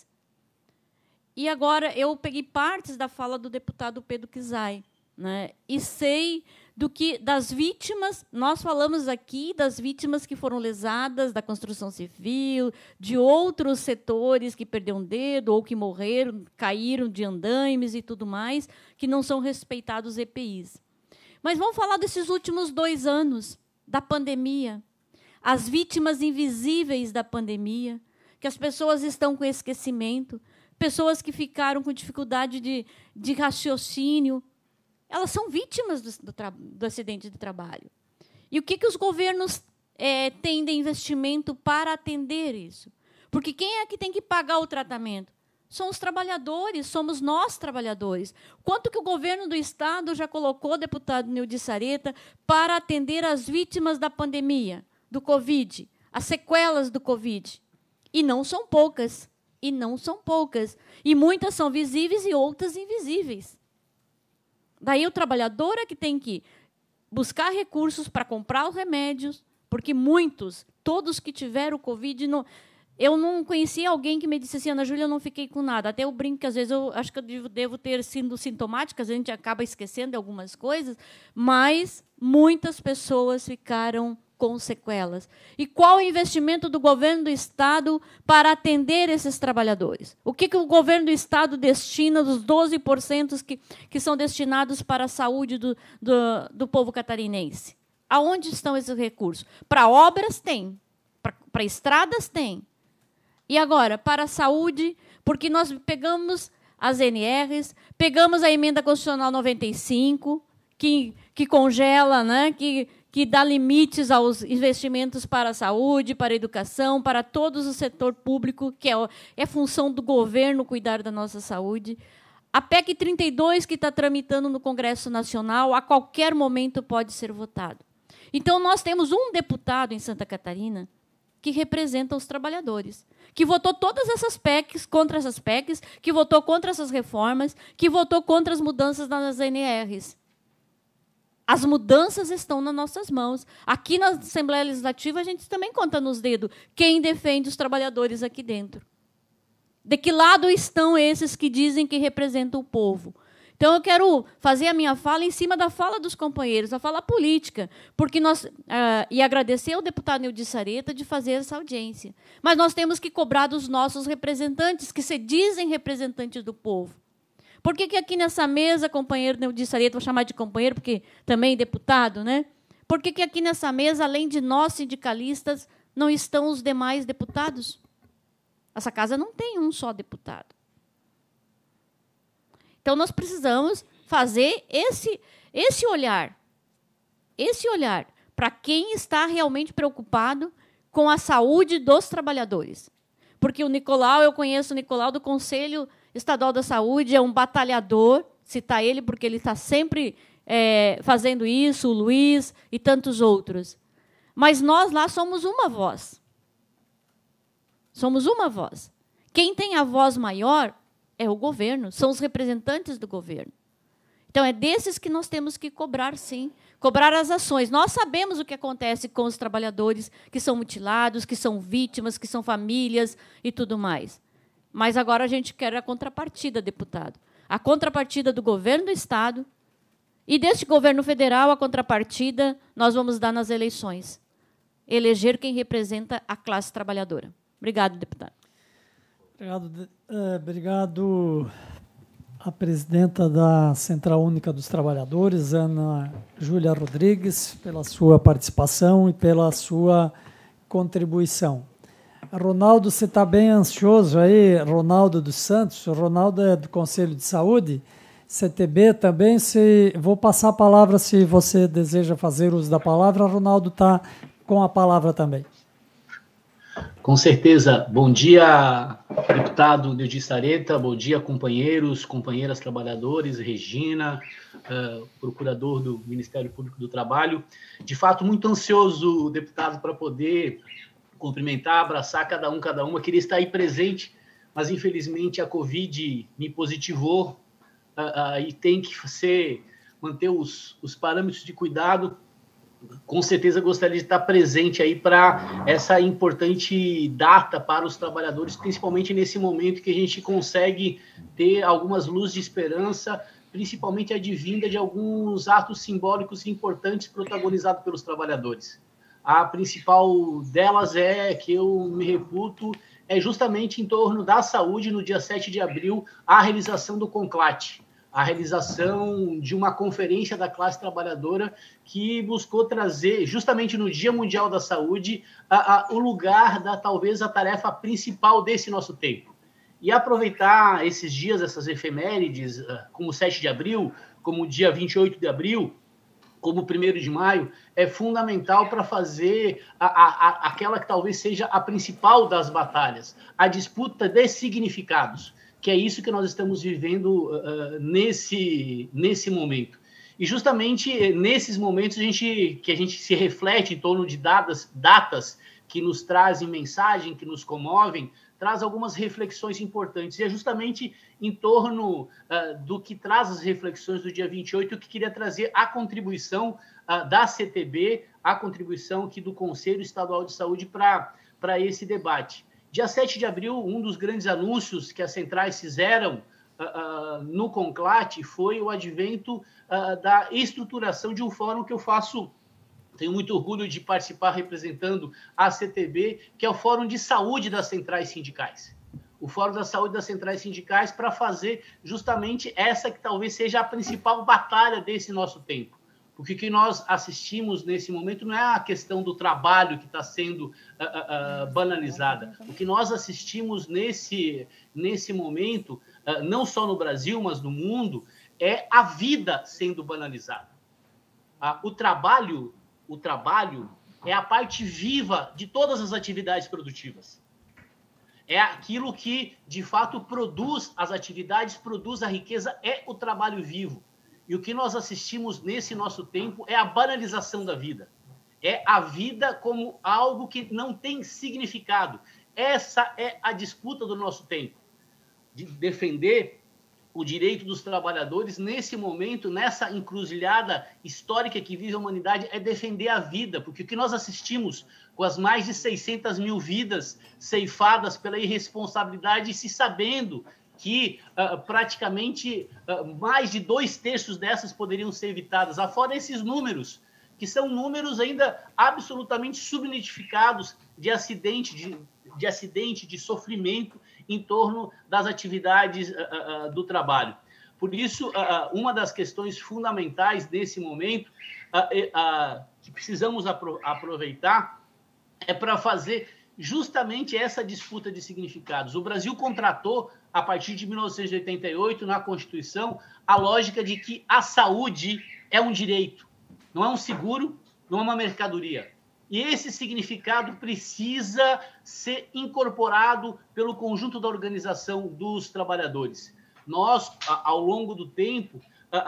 E agora eu peguei partes da fala do deputado Pedro Kizai, né, e sei das vítimas, nós falamos aqui das vítimas que foram lesadas da construção civil, de outros setores que perderam um dedo ou que morreram, caíram de andaimes e tudo mais, que não são respeitados EPIs. Mas vamos falar desses últimos 2 anos da pandemia, as vítimas invisíveis da pandemia, que as pessoas estão com esquecimento, pessoas que ficaram com dificuldade de raciocínio, elas são vítimas do acidente de trabalho. E o que os governos têm de investimento para atender isso? Porque quem é que tem que pagar o tratamento? São os trabalhadores, somos nós, trabalhadores. Quanto que o governo do Estado já colocou, deputado Nilde Sareta, para atender as vítimas da pandemia, do Covid, as sequelas do Covid? E não são poucas. E não são poucas. E muitas são visíveis e outras invisíveis. Daí o trabalhador é que tem que buscar recursos para comprar os remédios, porque muitos, todos que tiveram Covid, eu não conheci alguém que me disse assim, Ana Júlia, eu não fiquei com nada. Até eu brinco que, às vezes, eu acho que eu devo ter sido sintomática, a gente acaba esquecendo de algumas coisas, mas muitas pessoas ficaram com sequelas. E qual o investimento do governo do Estado para atender esses trabalhadores? O que o governo do Estado destina dos 12% que são destinados para a saúde do povo catarinense? Aonde estão esses recursos? Para obras, tem. Para estradas, tem. E agora, para a saúde, porque nós pegamos as NRs, pegamos a Emenda Constitucional 95, que congela, né, que dá limites aos investimentos para a saúde, para a educação, para todo o setor público, que é função do governo cuidar da nossa saúde. A PEC 32, que está tramitando no Congresso Nacional, a qualquer momento pode ser votado. Então, nós temos um deputado em Santa Catarina que representa os trabalhadores, que votou todas essas PECs, contra essas PECs, que votou contra essas reformas, que votou contra as mudanças nas NRs. As mudanças estão nas nossas mãos. Aqui na Assembleia Legislativa, a gente também conta nos dedos quem defende os trabalhadores aqui dentro. De que lado estão esses que dizem que representam o povo? Então, eu quero fazer a minha fala em cima da fala dos companheiros, a fala política, porque e agradecer ao deputado Neudi Sareta de fazer essa audiência. Mas nós temos que cobrar dos nossos representantes, que se dizem representantes do povo. Por que aqui nessa mesa, companheiro Neudi Sareta, vou chamar de companheiro, porque também deputado, né? Por que aqui nessa mesa, além de nós, sindicalistas, não estão os demais deputados? Essa casa não tem um só deputado. Então, nós precisamos fazer esse olhar para quem está realmente preocupado com a saúde dos trabalhadores. Porque o Nicolau, eu conheço o Nicolau do Conselho Estadual da Saúde, é um batalhador, citar ele porque ele está sempre fazendo isso, o Luiz e tantos outros. Mas nós lá somos uma voz. Somos uma voz. Quem tem a voz maior é o governo, são os representantes do governo. Então, é desses que nós temos que cobrar, sim, cobrar as ações. Nós sabemos o que acontece com os trabalhadores que são mutilados, que são vítimas, que são famílias e tudo mais. Mas agora a gente quer a contrapartida, deputado. A contrapartida do governo do Estado e deste governo federal, a contrapartida nós vamos dar nas eleições. Eleger quem representa a classe trabalhadora. Obrigado, deputado. Obrigado à presidenta da Central Única dos Trabalhadores, Ana Júlia Rodrigues, pela sua participação e pela sua contribuição. Ronaldo, você está bem ansioso aí, Ronaldo dos Santos, o Ronaldo é do Conselho de Saúde, CTB também, vou passar a palavra se você deseja fazer uso da palavra, Ronaldo está com a palavra também. Com certeza. Bom dia, deputado Neudi Sareta, bom dia, companheiros, companheiras trabalhadores, Regina, procurador do Ministério Público do Trabalho. De fato, muito ansioso, deputado, para poder cumprimentar, abraçar cada uma. Queria estar aí presente, mas, infelizmente, a Covid me positivou e tem que manter os parâmetros de cuidado. Com certeza gostaria de estar presente aí para essa importante data para os trabalhadores, principalmente nesse momento que a gente consegue ter algumas luzes de esperança, principalmente advinda de alguns atos simbólicos importantes protagonizados pelos trabalhadores. A principal delas que eu me reputo é justamente em torno da saúde, no dia 7 de abril, a realização do CONCLAT, a realização de uma conferência da classe trabalhadora que buscou trazer, justamente no Dia Mundial da Saúde, o lugar talvez a tarefa principal desse nosso tempo. E aproveitar esses dias, essas efemérides, como o 7 de abril, como o dia 28 de abril, como o 1º de maio, é fundamental para fazer aquela que talvez seja a principal das batalhas, a disputa de significados, que é isso que nós estamos vivendo nesse momento. E justamente nesses momentos que a gente se reflete em torno de datas que nos trazem mensagem, que nos comovem, traz algumas reflexões importantes. E é justamente em torno do que traz as reflexões do dia 28 que queria trazer a contribuição da CTB, a contribuição aqui do Conselho Estadual de Saúde para esse debate. Dia 7 de abril, um dos grandes anúncios que as centrais fizeram no CONCLAT foi o advento da estruturação de um fórum que eu faço Tenho muito orgulho de participar representando a CTB, que é o Fórum de Saúde das Centrais Sindicais. O Fórum da Saúde das Centrais Sindicais para fazer justamente essa que talvez seja a principal batalha desse nosso tempo. Porque o que nós assistimos nesse momento não é a questão do trabalho que está sendo banalizada. O que nós assistimos nesse momento, não só no Brasil, mas no mundo, é a vida sendo banalizada. O trabalho é a parte viva de todas as atividades produtivas. É aquilo que, de fato, produz as atividades, produz a riqueza, é o trabalho vivo. E o que nós assistimos nesse nosso tempo é a banalização da vida. É a vida como algo que não tem significado. Essa é a disputa do nosso tempo. De defender o direito dos trabalhadores nesse momento, nessa encruzilhada histórica que vive a humanidade, é defender a vida. Porque o que nós assistimos com as mais de 600 mil vidas ceifadas pela irresponsabilidade, se sabendo que praticamente mais de 2/3 dessas poderiam ser evitadas. Afora esses números, que são números ainda absolutamente subnotificados de acidente, de sofrimento em torno das atividades do trabalho. Por isso, uma das questões fundamentais desse momento que precisamos aproveitar é para fazer justamente essa disputa de significados. O Brasil contratou, a partir de 1988, na Constituição, a lógica de que a saúde é um direito, não é um seguro, não é uma mercadoria. E esse significado precisa ser incorporado pelo conjunto da organização dos trabalhadores. Nós, ao longo do tempo,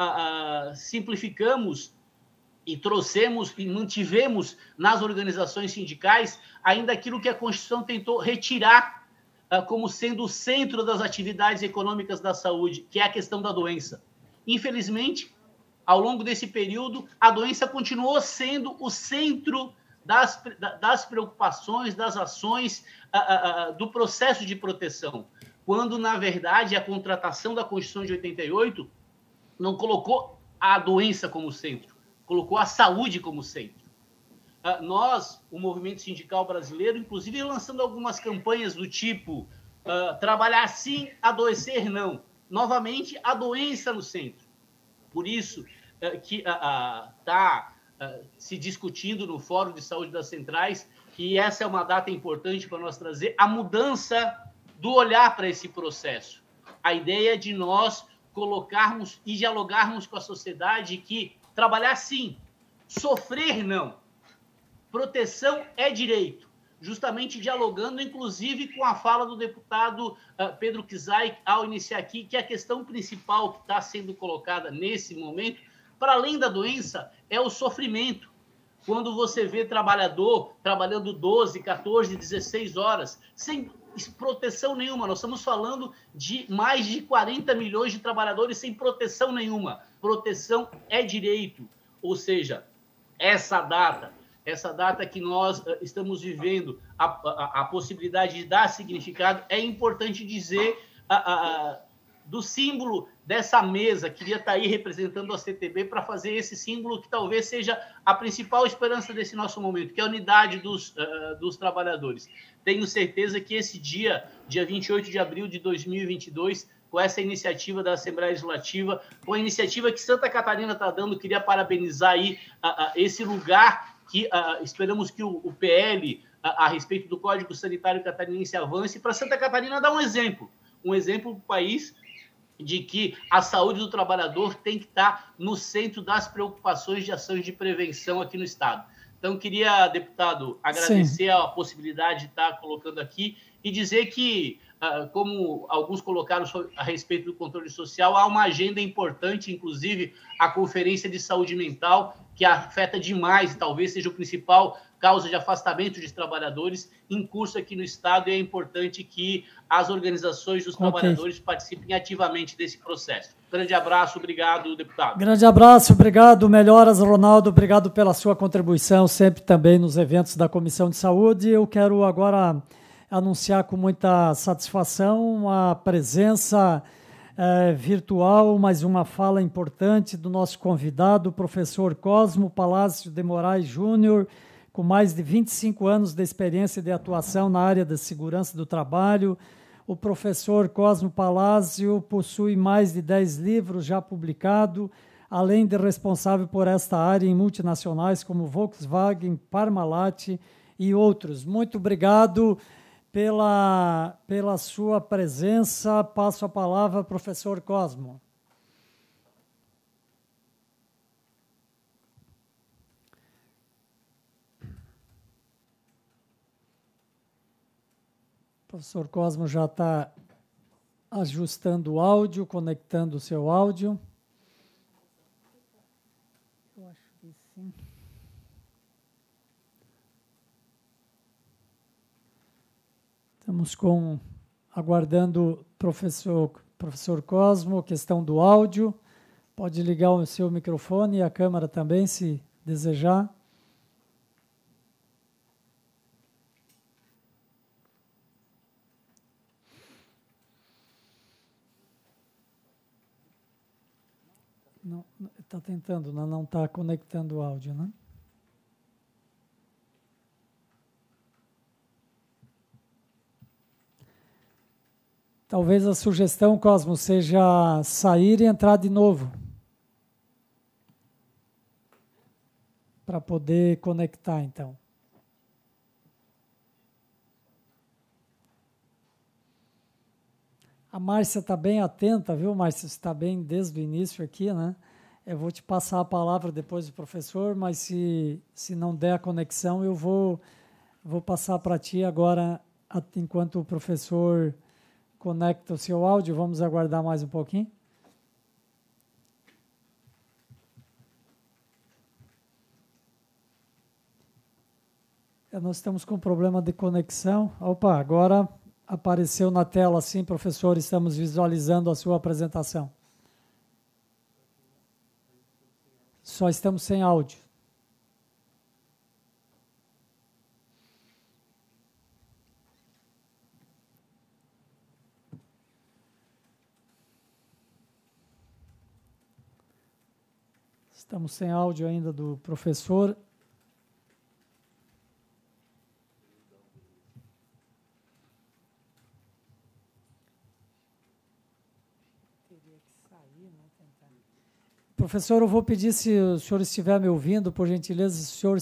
simplificamos e trouxemos e mantivemos nas organizações sindicais ainda aquilo que a Constituição tentou retirar como sendo o centro das atividades econômicas da saúde, que é a questão da doença. Infelizmente, ao longo desse período, a doença continuou sendo o centro das preocupações, das ações, do processo de proteção, quando, na verdade, a contratação da Constituição de 88 não colocou a doença como centro, colocou a saúde como centro. Nós, o movimento sindical brasileiro, inclusive lançando algumas campanhas do tipo trabalhar sim, adoecer não. Novamente, a doença no centro. Por isso que está se discutindo no Fórum de Saúde das Centrais, e essa é uma data importante para nós trazer, a mudança do olhar para esse processo. A ideia de nós colocarmos e dialogarmos com a sociedade que trabalhar sim, sofrer não. Proteção é direito. Justamente dialogando, inclusive, com a fala do deputado Pedro Kizai, ao iniciar aqui, que a questão principal que está sendo colocada nesse momento, para além da doença, é o sofrimento. Quando você vê trabalhador trabalhando 12, 14, 16 horas, sem proteção nenhuma. Nós estamos falando de mais de 40 milhões de trabalhadores sem proteção nenhuma. Proteção é direito. Ou seja, essa data que nós estamos vivendo, a possibilidade de dar significado, é importante dizer do símbolo dessa mesa. Queria estar aí representando a CTB para fazer esse símbolo que talvez seja a principal esperança desse nosso momento, que é a unidade dos trabalhadores. Tenho certeza que esse dia 28 de abril de 2022, com essa iniciativa da Assembleia Legislativa, com a iniciativa que Santa Catarina está dando, queria parabenizar aí esse lugar que esperamos que o PL, a respeito do Código Sanitário Catarinense, avance, para Santa Catarina dar um exemplo para o país de que a saúde do trabalhador tem que estar no centro das preocupações de ações de prevenção aqui no Estado. Então, queria, deputado, agradecer a possibilidade de estar colocando aqui e dizer que, como alguns colocaram a respeito do controle social, há uma agenda importante, inclusive a Conferência de Saúde Mental, que afeta demais, talvez seja o principal causa de afastamento de trabalhadores em curso aqui no Estado, e é importante que as organizações dos trabalhadores participem ativamente desse processo. Grande abraço, obrigado, deputado. Grande abraço, obrigado, melhoras, Ronaldo, obrigado pela sua contribuição, sempre também nos eventos da Comissão de Saúde. Eu quero agora anunciar com muita satisfação a presença virtual, mas uma fala importante do nosso convidado, o professor Cosmo Palácio de Moraes Júnior, com mais de 25 anos de experiência de atuação na área da segurança do trabalho. O professor Cosmo Palácio possui mais de 10 livros já publicados, além de responsável por esta área em multinacionais como Volkswagen, Parmalat e outros. Muito obrigado pela sua presença. Passo a palavra ao professor Cosmo. O professor Cosmo já está ajustando o áudio, conectando o seu áudio. Eu acho que sim. Estamos aguardando o professor Cosmo, questão do áudio. Pode ligar o seu microfone e a câmera também, se desejar. Não, está tentando, não está conectando o áudio, né? Talvez a sugestão, Cosmo, seja sair e entrar de novo, para poder conectar, então. A Márcia está bem atenta, viu, Márcia? Você está bem desde o início aqui, né? Eu vou te passar a palavra depois do professor, mas se não der a conexão, eu vou passar para ti agora, enquanto o professor conecta o seu áudio. Vamos aguardar mais um pouquinho. Nós estamos com problema de conexão. Opa, agora apareceu na tela, sim, professor, estamos visualizando a sua apresentação. Só estamos sem áudio. Estamos sem áudio ainda do professor. Professor, eu vou pedir, se o senhor estiver me ouvindo, por gentileza, se o senhor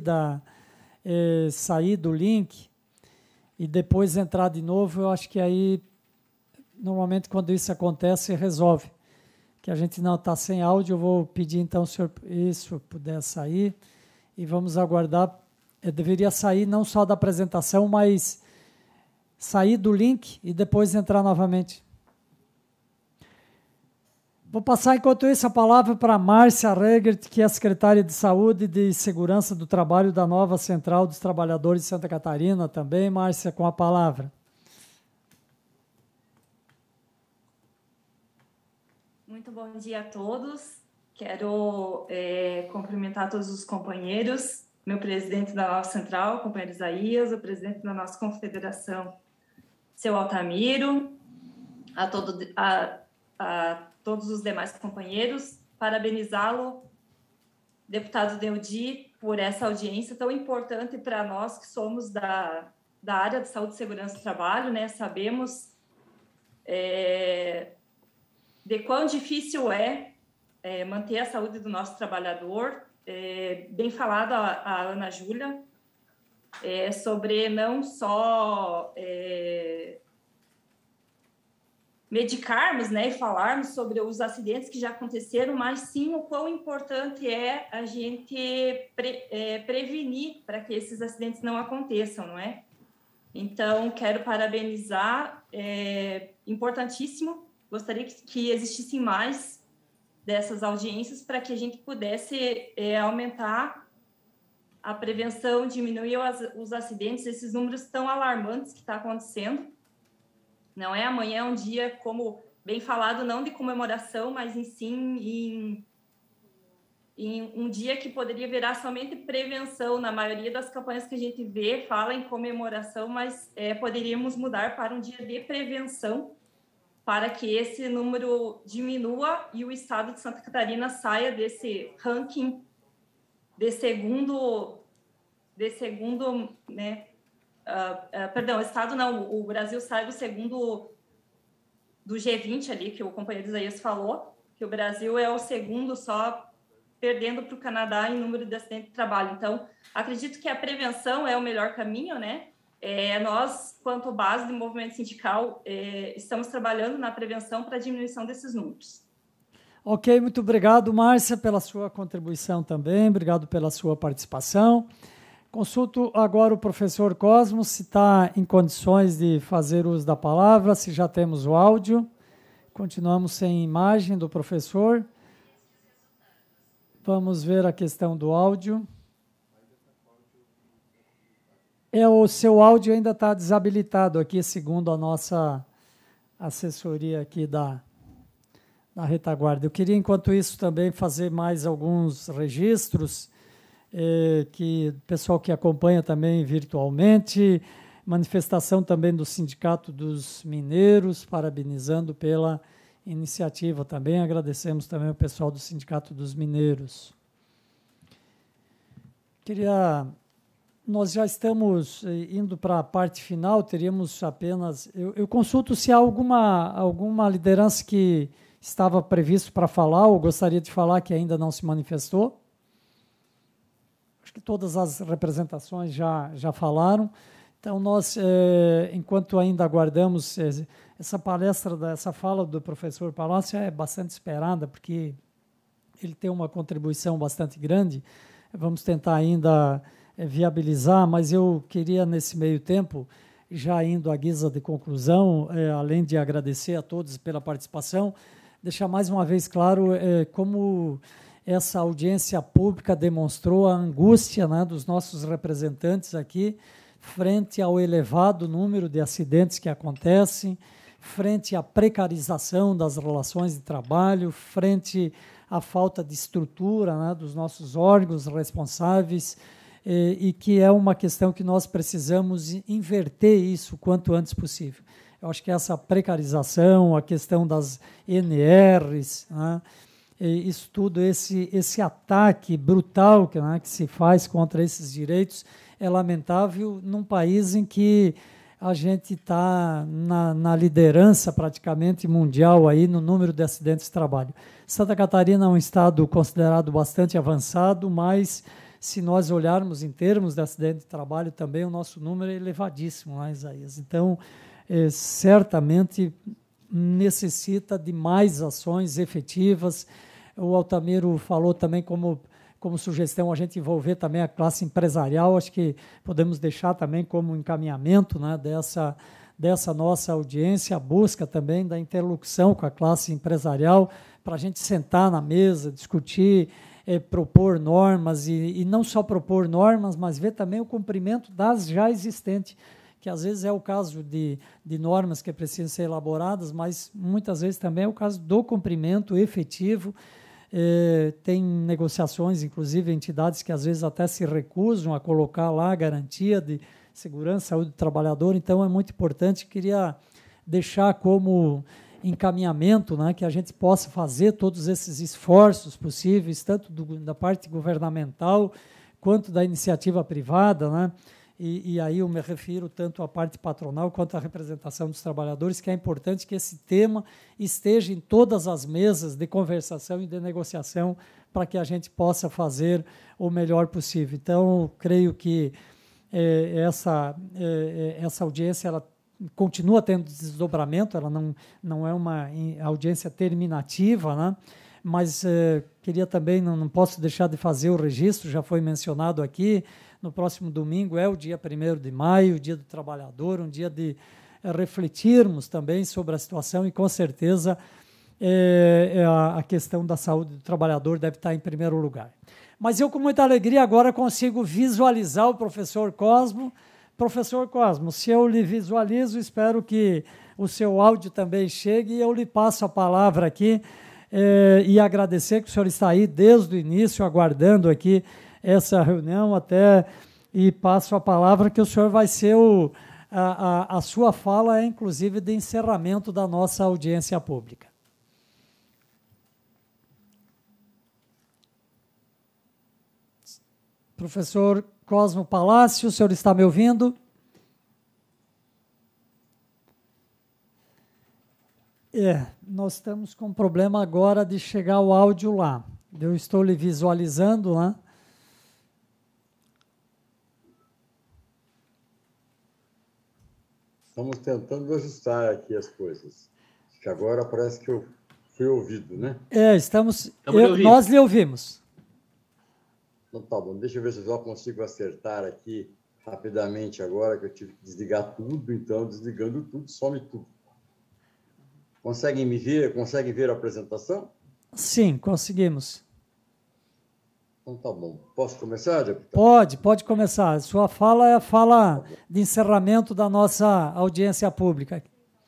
sair do link e depois entrar de novo. Eu acho que aí, normalmente, quando isso acontece, resolve. Que a gente não está sem áudio, eu vou pedir, então, se o senhor puder sair, e vamos aguardar. Eu deveria sair não só da apresentação, mas sair do link e depois entrar novamente. Vou passar, enquanto isso, a palavra para a Márcia Regert, que é a secretária de Saúde e de Segurança do Trabalho da nova Central dos Trabalhadores de Santa Catarina também. Márcia, com a palavra. Muito bom dia a todos. Quero cumprimentar todos os companheiros, meu presidente da nova Central, o companheiro Isaías, o presidente da nossa confederação, seu Altamiro, a todos os demais companheiros, parabenizá-lo, deputado Neudi, por essa audiência tão importante para nós que somos da área de saúde e segurança do trabalho, né? Sabemos de quão difícil é manter a saúde do nosso trabalhador. Bem falado a Ana Júlia, sobre não só medicarmos, né, e falarmos sobre os acidentes que já aconteceram, mas sim o quão importante é a gente prevenir para que esses acidentes não aconteçam, não é? Então, quero parabenizar, importantíssimo, gostaria que existissem mais dessas audiências para que a gente pudesse aumentar a prevenção, diminuir os acidentes, esses números tão alarmantes que está acontecendo. Não é? Amanhã é um dia, como bem falado, não de comemoração, mas em um dia que poderia virar somente prevenção. Na maioria das campanhas que a gente vê, fala em comemoração, mas poderíamos mudar para um dia de prevenção para que esse número diminua e o estado de Santa Catarina saia desse ranking de segundo, né? Perdão, estado não, o Brasil sai do segundo do G20 ali, que o companheiro Isaías falou, que o Brasil é o segundo só, perdendo para o Canadá em número de acidentes de trabalho. Então, acredito que a prevenção é o melhor caminho, né? Nós, quanto base do movimento sindical, estamos trabalhando na prevenção para a diminuição desses números. Ok, muito obrigado, Márcia, pela sua contribuição também, obrigado pela sua participação. Consulto agora o professor Cosmo, se está em condições de fazer uso da palavra, se já temos o áudio. Continuamos sem imagem do professor. Vamos ver a questão do áudio. O seu áudio ainda está desabilitado aqui, segundo a nossa assessoria aqui da retaguarda. Eu queria, enquanto isso, também fazer mais alguns registros, que o pessoal que acompanha também virtualmente, manifestação também do Sindicato dos Mineiros, parabenizando pela iniciativa também. Agradecemos também ao pessoal do Sindicato dos Mineiros. Nós já estamos indo para a parte final, teríamos apenas... Eu consulto se há alguma liderança que estava previsto para falar ou gostaria de falar que ainda não se manifestou. Acho que todas as representações já falaram. Então, nós, enquanto ainda aguardamos essa palestra, essa fala do professor Palácio é bastante esperada, porque ele tem uma contribuição bastante grande. Vamos tentar ainda viabilizar, mas eu queria, nesse meio tempo, já indo à guisa de conclusão, além de agradecer a todos pela participação, deixar mais uma vez claro como essa audiência pública demonstrou a angústia, né, dos nossos representantes aqui, frente ao elevado número de acidentes que acontecem, frente à precarização das relações de trabalho, frente à falta de estrutura, né, dos nossos órgãos responsáveis, e que é uma questão que nós precisamos inverter isso o quanto antes possível. Eu acho que essa precarização, a questão das NRs, né, isso tudo, esse ataque brutal que se faz contra esses direitos é lamentável num país em que a gente está na liderança praticamente mundial aí no número de acidentes de trabalho. Santa Catarina é um estado considerado bastante avançado, mas se nós olharmos em termos de acidente de trabalho também, o nosso número é elevadíssimo, né, Isaías? Então, certamente necessita de mais ações efetivas. O Altamiro falou também como sugestão a gente envolver também a classe empresarial. Acho que podemos deixar também como encaminhamento, né, dessa nossa audiência, a busca também da interlocução com a classe empresarial, para a gente sentar na mesa, discutir, propor normas, e não só propor normas, mas ver também o cumprimento das já existentes, que às vezes é o caso de normas que precisam ser elaboradas, mas muitas vezes também é o caso do cumprimento efetivo. Tem negociações, inclusive entidades que às vezes até se recusam a colocar lá a garantia de segurança e saúde do trabalhador. Então é muito importante, queria deixar como encaminhamento, né, que a gente possa fazer todos esses esforços possíveis, tanto da parte governamental quanto da iniciativa privada, né? E aí eu me refiro tanto à parte patronal quanto à representação dos trabalhadores, que é importante que esse tema esteja em todas as mesas de conversação e de negociação para que a gente possa fazer o melhor possível. Então, creio que essa audiência ela continua tendo desdobramento, ela não é uma audiência terminativa, né? Mas queria também, não posso deixar de fazer o registro, já foi mencionado aqui. No próximo domingo é o dia 1º de maio, o dia do trabalhador, um dia de refletirmos também sobre a situação e, com certeza, a questão da saúde do trabalhador deve estar em primeiro lugar. Mas eu, com muita alegria, agora consigo visualizar o professor Cosmo. Professor Cosmo, se eu lhe visualizo, espero que o seu áudio também chegue, e eu lhe passo a palavra aqui e agradecer que o senhor está aí desde o início, aguardando aqui essa reunião e passo a palavra que o senhor vai ser a sua fala é, inclusive, de encerramento da nossa audiência pública. Professor Cosmo Palácio, o senhor está me ouvindo? Nós estamos com um problema agora de chegar o áudio lá. Eu estou lhe visualizando lá. Estamos tentando ajustar aqui as coisas. Que agora parece que eu fui ouvido, né? Nós lhe ouvimos. Então tá bom, deixa eu ver se eu já consigo acertar aqui rapidamente agora, que eu tive que desligar tudo, então desligando tudo, some tudo. Conseguem me ver? Conseguem ver a apresentação? Sim, conseguimos. Então tá bom. Posso começar, deputado? Pode começar. A sua fala é a fala de encerramento da nossa audiência pública.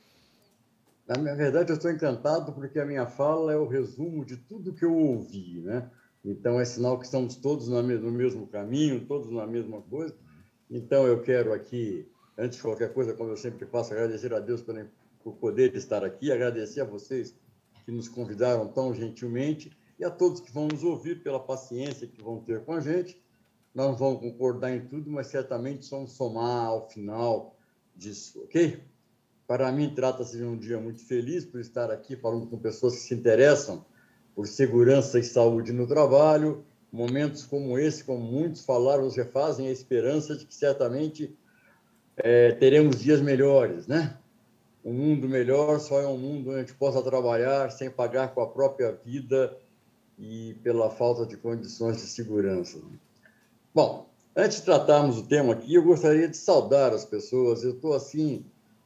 Na verdade, eu estou encantado porque a minha fala é o resumo de tudo que eu ouvi, né? Então, é sinal que estamos todos no mesmo caminho, todos na mesma coisa. Então, eu quero aqui, antes de qualquer coisa, como eu sempre faço, agradecer a Deus por poder estar aqui, agradecer a vocês que nos convidaram tão gentilmente e a todos que vão nos ouvir pela paciência que vão ter com a gente. Nós não vamos concordar em tudo, mas certamente vamos somar ao final disso, ok? Para mim, trata-se de um dia muito feliz por estar aqui falando com pessoas que se interessam por segurança e saúde no trabalho. Momentos como esse, como muitos falaram, nos refazem a esperança de que certamente teremos dias melhores, né? Um mundo melhor só é um mundo onde a gente possa trabalhar sem pagar com a própria vida e pela falta de condições de segurança. Bom, antes de tratarmos o tema aqui, eu gostaria de saudar as pessoas. Eu estou assim,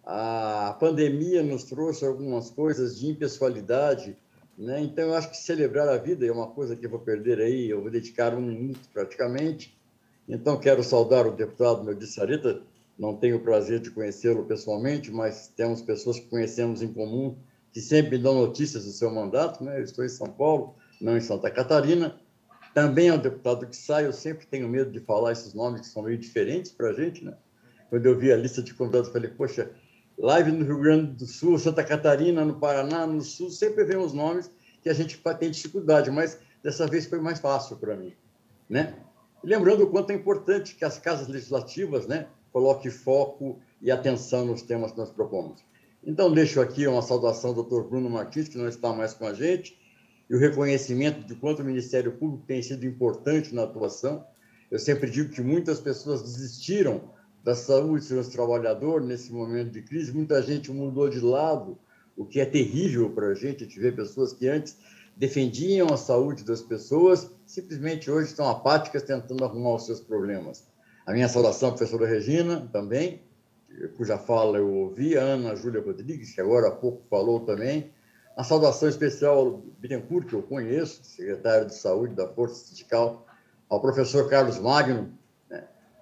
a pandemia nos trouxe algumas coisas de impessoalidade, né? Então, eu acho que celebrar a vida é uma coisa que eu vou perder aí, eu vou dedicar 1 minuto praticamente. Então, quero saudar o deputado Neudi Sareta, não tenho o prazer de conhecê-lo pessoalmente, mas temos pessoas que conhecemos em comum, que sempre dão notícias do seu mandato, né? Eu estou em São Paulo, não em Santa Catarina. Também é um deputado que sai, eu sempre tenho medo de falar esses nomes que são meio diferentes para a gente, né? Quando eu vi a lista de convidados, eu falei, poxa, live no Rio Grande do Sul, Santa Catarina, no Paraná, no Sul, sempre vem os nomes que a gente tem dificuldade, mas dessa vez foi mais fácil para mim, né? Lembrando o quanto é importante que as casas legislativas, né, coloquem foco e atenção nos temas que nós propomos. Então, deixo aqui uma saudação ao Dr. Bruno Martins, que não está mais com a gente, e o reconhecimento de quanto o Ministério Público tem sido importante na atuação. Eu sempre digo que muitas pessoas desistiram da saúde do trabalhador nesse momento de crise, muita gente mudou de lado, o que é terrível para a gente ver pessoas que antes defendiam a saúde das pessoas, simplesmente hoje estão apáticas tentando arrumar os seus problemas. A minha saudação à professora Regina, também, cuja fala eu ouvi, a Ana Júlia Rodrigues, que agora há pouco falou também, a saudação especial ao Bittencourt, que eu conheço, secretário de Saúde da Força Sindical, ao professor Carlos Magno, né?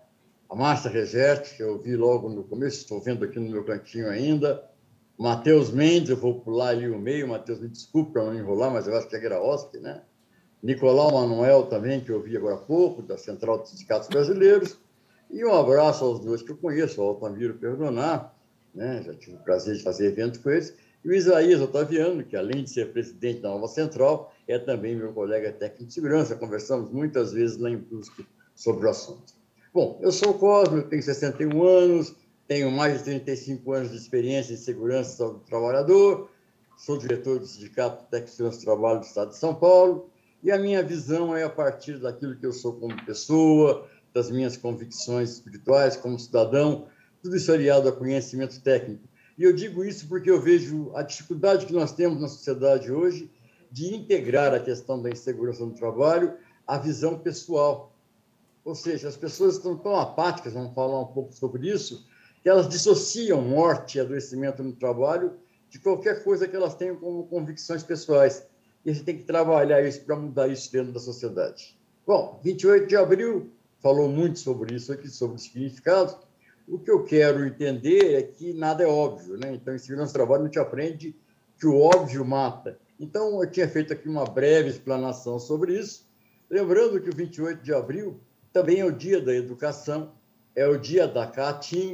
A Márcia Regerte, que eu vi logo no começo, estou vendo aqui no meu cantinho ainda, Matheus Mendes, eu vou pular ali o meio, Matheus, me desculpe para não enrolar, mas eu acho que é Graoschi, né? Nicolau Manuel também, que eu vi agora há pouco, da Central dos Sindicatos Brasileiros, e um abraço aos dois que eu conheço, ao Altamiro Perdonar, né? Já tive o prazer de fazer evento com eles, e o Isaías Otaviano, que além de ser presidente da Nova Central, é também meu colega técnico de segurança, conversamos muitas vezes lá em Brusque sobre o assunto. Bom, eu sou o Cosmo, eu tenho 61 anos, tenho mais de 35 anos de experiência em segurança do trabalhador, sou diretor do Sindicato Técnico de Segurança do Trabalho do Estado de São Paulo, e a minha visão é a partir daquilo que eu sou como pessoa, das minhas convicções espirituais como cidadão, tudo isso aliado a conhecimento técnico. E eu digo isso porque eu vejo a dificuldade que nós temos na sociedade hoje de integrar a questão da insegurança no trabalho à visão pessoal. Ou seja, as pessoas estão tão apáticas, vamos falar um pouco sobre isso, que elas dissociam morte e adoecimento no trabalho de qualquer coisa que elas tenham como convicções pessoais. E a gente tem que trabalhar isso para mudar isso dentro da sociedade. Bom, 28 de abril, falou muito sobre isso aqui, sobre o significado. O que eu quero entender é que nada é óbvio, né? Então, em segurança do trabalho, a gente aprende que o óbvio mata. Então, eu tinha feito aqui uma breve explanação sobre isso, lembrando que o 28 de abril também é o dia da educação, é o dia da caatinga,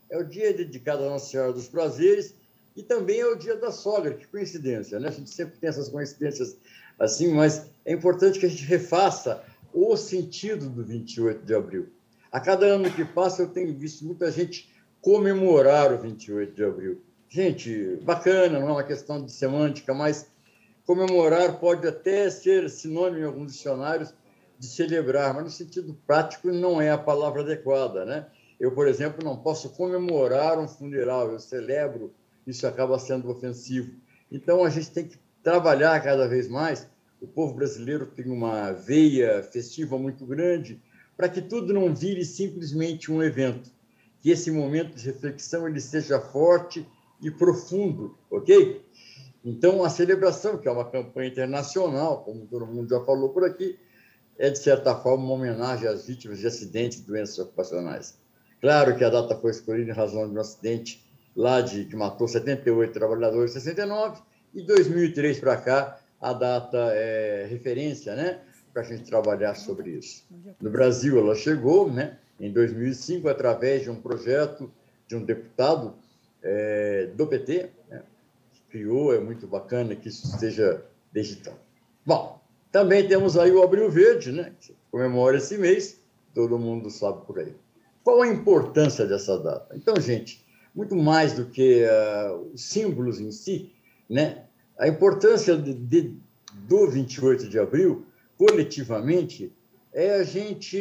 é o dia dedicado à Nossa Senhora dos Prazeres e também é o dia da sogra, que coincidência, né? A gente sempre tem essas coincidências assim, mas é importante que a gente refaça o sentido do 28 de abril. A cada ano que passa, eu tenho visto muita gente comemorar o 28 de abril. Gente, bacana, não é uma questão de semântica, mas comemorar pode até ser sinônimo em alguns dicionários de celebrar, mas no sentido prático não é a palavra adequada, né? Eu, por exemplo, não posso comemorar um funeral, eu celebro, isso acaba sendo ofensivo. Então, a gente tem que trabalhar cada vez mais. O povo brasileiro tem uma veia festiva muito grande para que tudo não vire simplesmente um evento, que esse momento de reflexão ele seja forte e profundo, ok? Então, a celebração, que é uma campanha internacional, como todo mundo já falou por aqui, é, de certa forma, uma homenagem às vítimas de acidentes e doenças ocupacionais. Claro que a data foi escolhida em razão de um acidente lá que matou 78 trabalhadores em 69, e 2003 para cá, a data é referência, né, para a gente trabalhar sobre isso. No Brasil, ela chegou, né, em 2005, através de um projeto de um deputado do PT, né, que criou, é muito bacana que isso esteja digital. Bom, também temos aí o Abril Verde, né, que comemora esse mês, todo mundo sabe por aí. Qual a importância dessa data? Então, gente, muito mais do que os símbolos em si, né, a importância do 28 de abril, coletivamente, é a gente...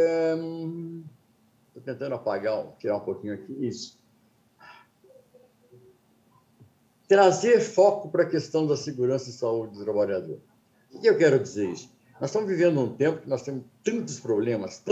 Estou tentando tirar um pouquinho aqui, isso. Trazer foco para a questão da segurança e saúde do trabalhador. O que eu quero dizer isso? Nós estamos vivendo um tempo que nós temos tantos problemas,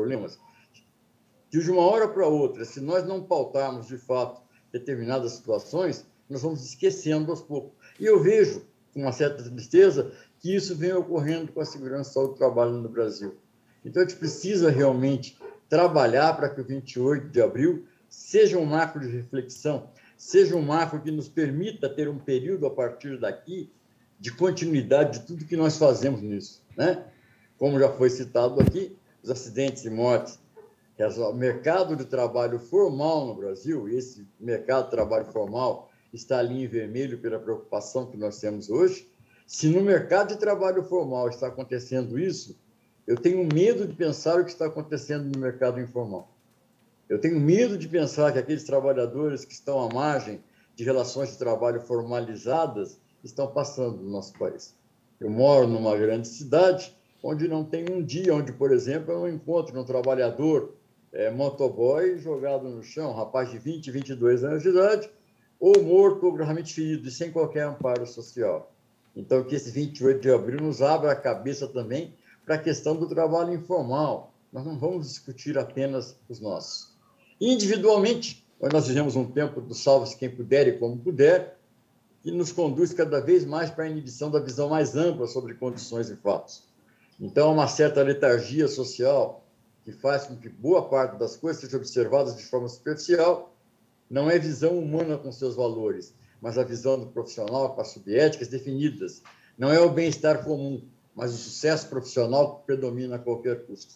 que de uma hora para outra, se nós não pautarmos, de fato, determinadas situações, nós vamos esquecendo aos poucos. E eu vejo, com uma certa tristeza, que isso vem ocorrendo com a segurança e saúde do trabalho no Brasil. Então, a gente precisa realmente trabalhar para que o 28 de abril seja um marco de reflexão, seja um marco que nos permita ter um período, a partir daqui, de continuidade de tudo que nós fazemos nisso, né? Como já foi citado aqui, os acidentes e mortes, o mercado de trabalho formal no Brasil, e esse mercado de trabalho formal está ali em vermelho pela preocupação que nós temos hoje. Se no mercado de trabalho formal está acontecendo isso, eu tenho medo de pensar o que está acontecendo no mercado informal. Eu tenho medo de pensar que aqueles trabalhadores que estão à margem de relações de trabalho formalizadas estão passando no nosso país. Eu moro numa grande cidade onde não tem um dia onde, por exemplo, eu não encontro um trabalhador motoboy jogado no chão, um rapaz de 20, 22 anos de idade, ou morto ou gravemente ferido, e sem qualquer amparo social. Então, que esse 28 de abril nos abra a cabeça também para a questão do trabalho informal. Nós não vamos discutir apenas os nossos. Individualmente, nós vivemos um tempo do salve-se quem puder e como puder, que nos conduz cada vez mais para a inibição da visão mais ampla sobre condições e fatos. Então, uma certa letargia social que faz com que boa parte das coisas sejam observadas de forma superficial, não é visão humana com seus valores, mas a visão do profissional com as subéticas definidas. Não é o bem-estar comum, mas o sucesso profissional que predomina a qualquer custo.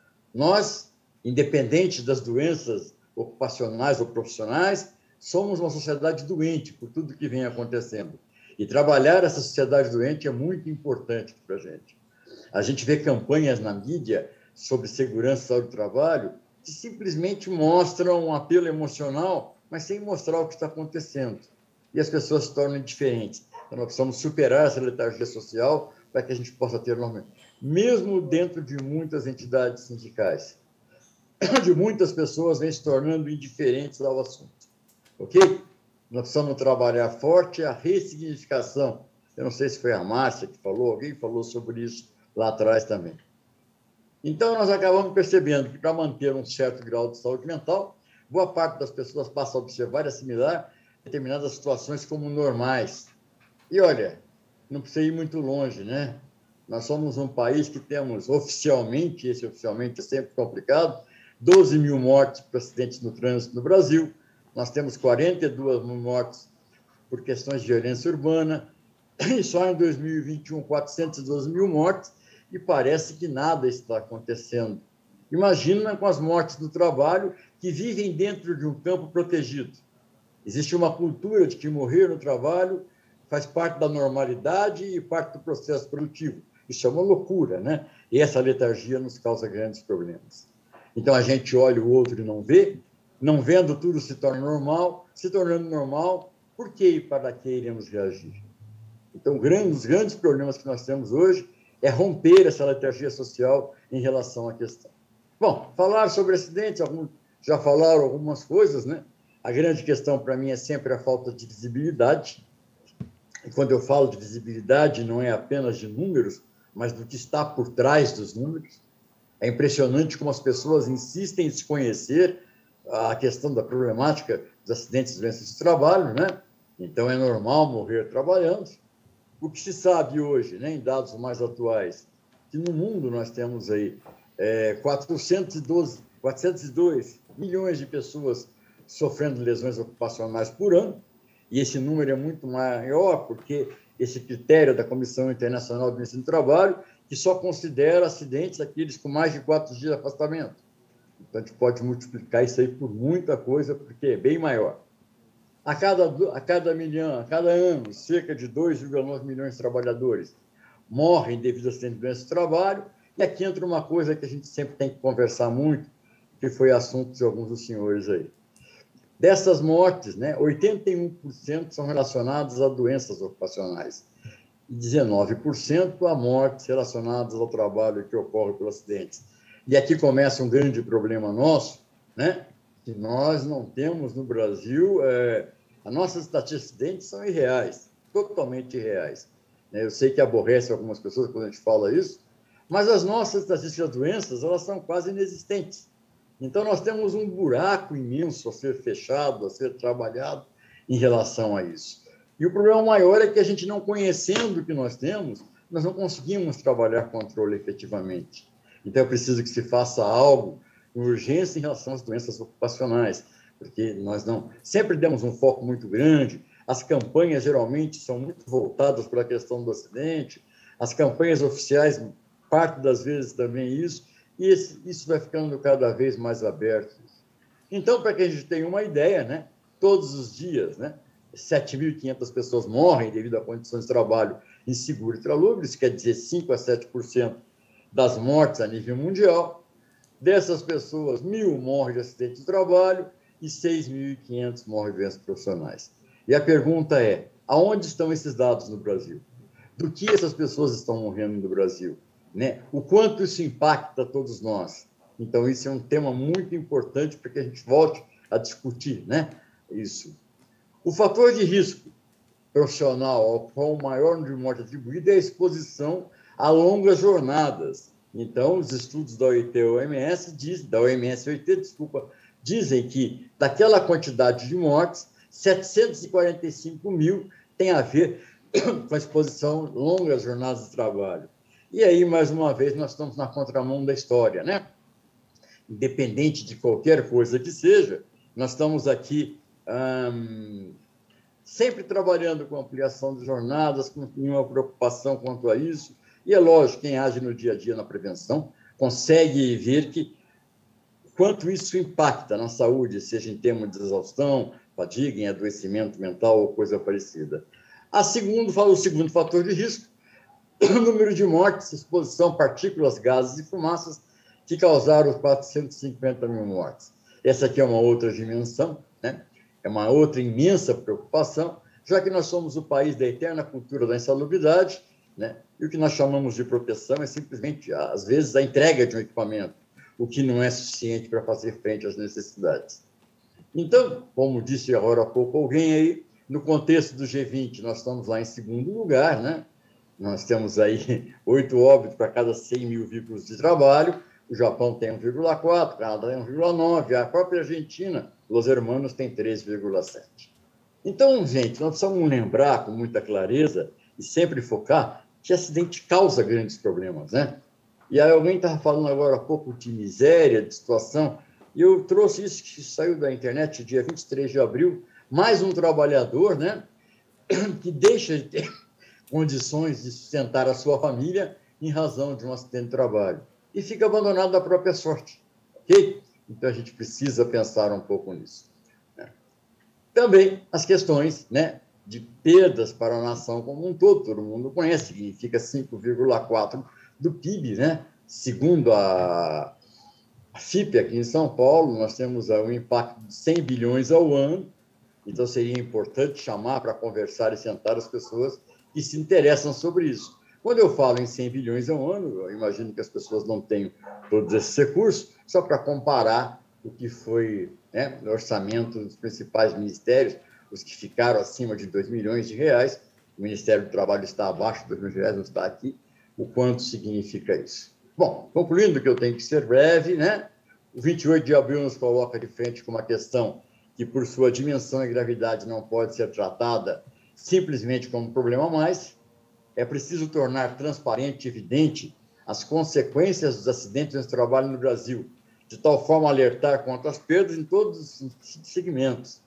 Nós, independente das doenças ocupacionais ou profissionais, somos uma sociedade doente por tudo que vem acontecendo. E trabalhar essa sociedade doente é muito importante para a gente. A gente vê campanhas na mídia sobre segurança e saúde do trabalho que simplesmente mostram um apelo emocional, mas sem mostrar o que está acontecendo. E as pessoas se tornam indiferentes. Então, nós precisamos superar essa letargia social para que a gente possa ter normalmente, mesmo dentro de muitas entidades sindicais, de muitas pessoas vêm se tornando indiferentes ao assunto. Ok? Nós precisamos trabalhar forte a ressignificação. Eu não sei se foi a Márcia que falou, alguém falou sobre isso lá atrás também. Então, nós acabamos percebendo que, para manter um certo grau de saúde mental, boa parte das pessoas passa a observar e assimilar determinadas situações como normais. E, olha, não precisa ir muito longe, né? Nós somos um país que temos oficialmente, esse oficialmente é sempre complicado, 12 mil mortes por acidentes no trânsito no Brasil. Nós temos 42 mil mortes por questões de violência urbana. E só em 2021, 412 mil mortes, e parece que nada está acontecendo. Imagina com as mortes do trabalho, que vivem dentro de um campo protegido. Existe uma cultura de que morrer no trabalho faz parte da normalidade e parte do processo produtivo. Isso é uma loucura, né? E essa letargia nos causa grandes problemas. Então, a gente olha o outro e não vê, não vendo tudo se torna normal, se tornando normal, por que e para que iremos reagir? Então, os grandes problemas que nós temos hoje é romper essa letargia social em relação à questão. Bom, falar sobre acidentes, já falaram algumas coisas, né? A grande questão para mim é sempre a falta de visibilidade. E quando eu falo de visibilidade, não é apenas de números, mas do que está por trás dos números. É impressionante como as pessoas insistem em se conhecer a questão da problemática dos acidentes e doenças de trabalho, né? Então, é normal morrer trabalhando. O que se sabe hoje, né, em dados mais atuais, que no mundo nós temos aí 402 milhões de pessoas sofrendo lesões ocupacionais por ano, e esse número é muito maior porque esse critério da Comissão Internacional do Ensino do Trabalho, que só considera acidentes aqueles com mais de 4 dias de afastamento. Então, a gente pode multiplicar isso aí por muita coisa, porque é bem maior. A cada ano, cerca de 2,9 milhões de trabalhadores morrem devido a acidentes de doença do trabalho, e aqui entra uma coisa que a gente sempre tem que conversar muito, que foi assunto de alguns dos senhores aí. Dessas mortes, né, 81% são relacionadas a doenças ocupacionais e 19% a mortes relacionadas ao trabalho que ocorre pelos acidentes. E aqui começa um grande problema nosso, né, que nós não temos no Brasil, as nossas estatísticas de acidentes são irreais, totalmente irreais. Eu sei que aborrece algumas pessoas quando a gente fala isso, mas as nossas estatísticas de doenças, elas são quase inexistentes. Então, nós temos um buraco imenso a ser fechado, a ser trabalhado em relação a isso. E o problema maior é que a gente, não conhecendo o que nós temos, nós não conseguimos trabalhar controle efetivamente. Então, é preciso que se faça algo com urgência em relação às doenças ocupacionais, porque nós não sempre demos um foco muito grande, as campanhas geralmente são muito voltadas para a questão do acidente, as campanhas oficiais, parte das vezes também isso, e isso vai ficando cada vez mais aberto. Então, para que a gente tenha uma ideia, né, todos os dias, né, 7.500 pessoas morrem devido a condições de trabalho inseguro e insalubre, isso quer dizer 5 a 7% das mortes a nível mundial. Dessas pessoas, 1.000 morrem de acidente de trabalho e 6.500 morrem de doenças profissionais. E a pergunta é, aonde estão esses dados no Brasil? Do que essas pessoas estão morrendo no Brasil? Né? O quanto isso impacta todos nós. Então, isso é um tema muito importante para que a gente volte a discutir, né? Isso. O fator de risco profissional ao qual o maior número de mortes atribuído é a exposição a longas jornadas. Então, os estudos da OMS dizem que, daquela quantidade de mortes, 745 mil tem a ver com a exposição a longas jornadas de trabalho. E aí, mais uma vez, nós estamos na contramão da história, né? Independente de qualquer coisa que seja, nós estamos aqui sempre trabalhando com ampliação de jornadas, com nenhuma preocupação quanto a isso. E é lógico, quem age no dia a dia na prevenção consegue ver quanto isso impacta na saúde, seja em termos de exaustão, fadiga, em adoecimento mental ou coisa parecida. O segundo fator de risco, o número de mortes, exposição a partículas, gases e fumaças que causaram 450 mil mortes. Essa aqui é uma outra dimensão, né? É uma outra imensa preocupação, já que nós somos o país da eterna cultura da insalubridade, né? E o que nós chamamos de proteção é simplesmente, às vezes, a entrega de um equipamento, o que não é suficiente para fazer frente às necessidades. Então, como disse agora há pouco alguém aí, no contexto do G20, nós estamos lá em segundo lugar, né? Nós temos aí 8 óbitos para cada 100 mil veículos de trabalho, o Japão tem 1,4, o Canadá tem 1,9, a própria Argentina, Los Hermanos, tem 3,7. Então, gente, nós precisamos lembrar com muita clareza e sempre focar que acidente causa grandes problemas, né? E aí alguém estava falando agora há pouco de miséria, de situação, e eu trouxe isso que saiu da internet dia 23 de abril, mais um trabalhador, né, que deixa de ter condições de sustentar a sua família em razão de um acidente de trabalho e fica abandonado à própria sorte, ok? Então, a gente precisa pensar um pouco nisso. Também as questões, né, de perdas para a nação como um todo mundo conhece, significa 5,4% do PIB, né? Segundo a FIPE aqui em São Paulo, nós temos um impacto de 100 bilhões ao ano, então seria importante chamar para conversar e sentar as pessoas que se interessam sobre isso. Quando eu falo em 100 bilhões ao ano, eu imagino que as pessoas não tenham todos esses recursos, só para comparar o que foi, né, no orçamento dos principais ministérios, os que ficaram acima de 2 milhões de reais, o Ministério do Trabalho está abaixo de 2 milhões de reais, não está aqui, o quanto significa isso. Bom, concluindo que eu tenho que ser breve, né? O 28 de abril nos coloca de frente com uma questão que, por sua dimensão e gravidade, não pode ser tratada simplesmente como um problema a mais. É preciso tornar transparente e evidente as consequências dos acidentes de trabalho no Brasil, de tal forma alertar contra as perdas em todos os segmentos.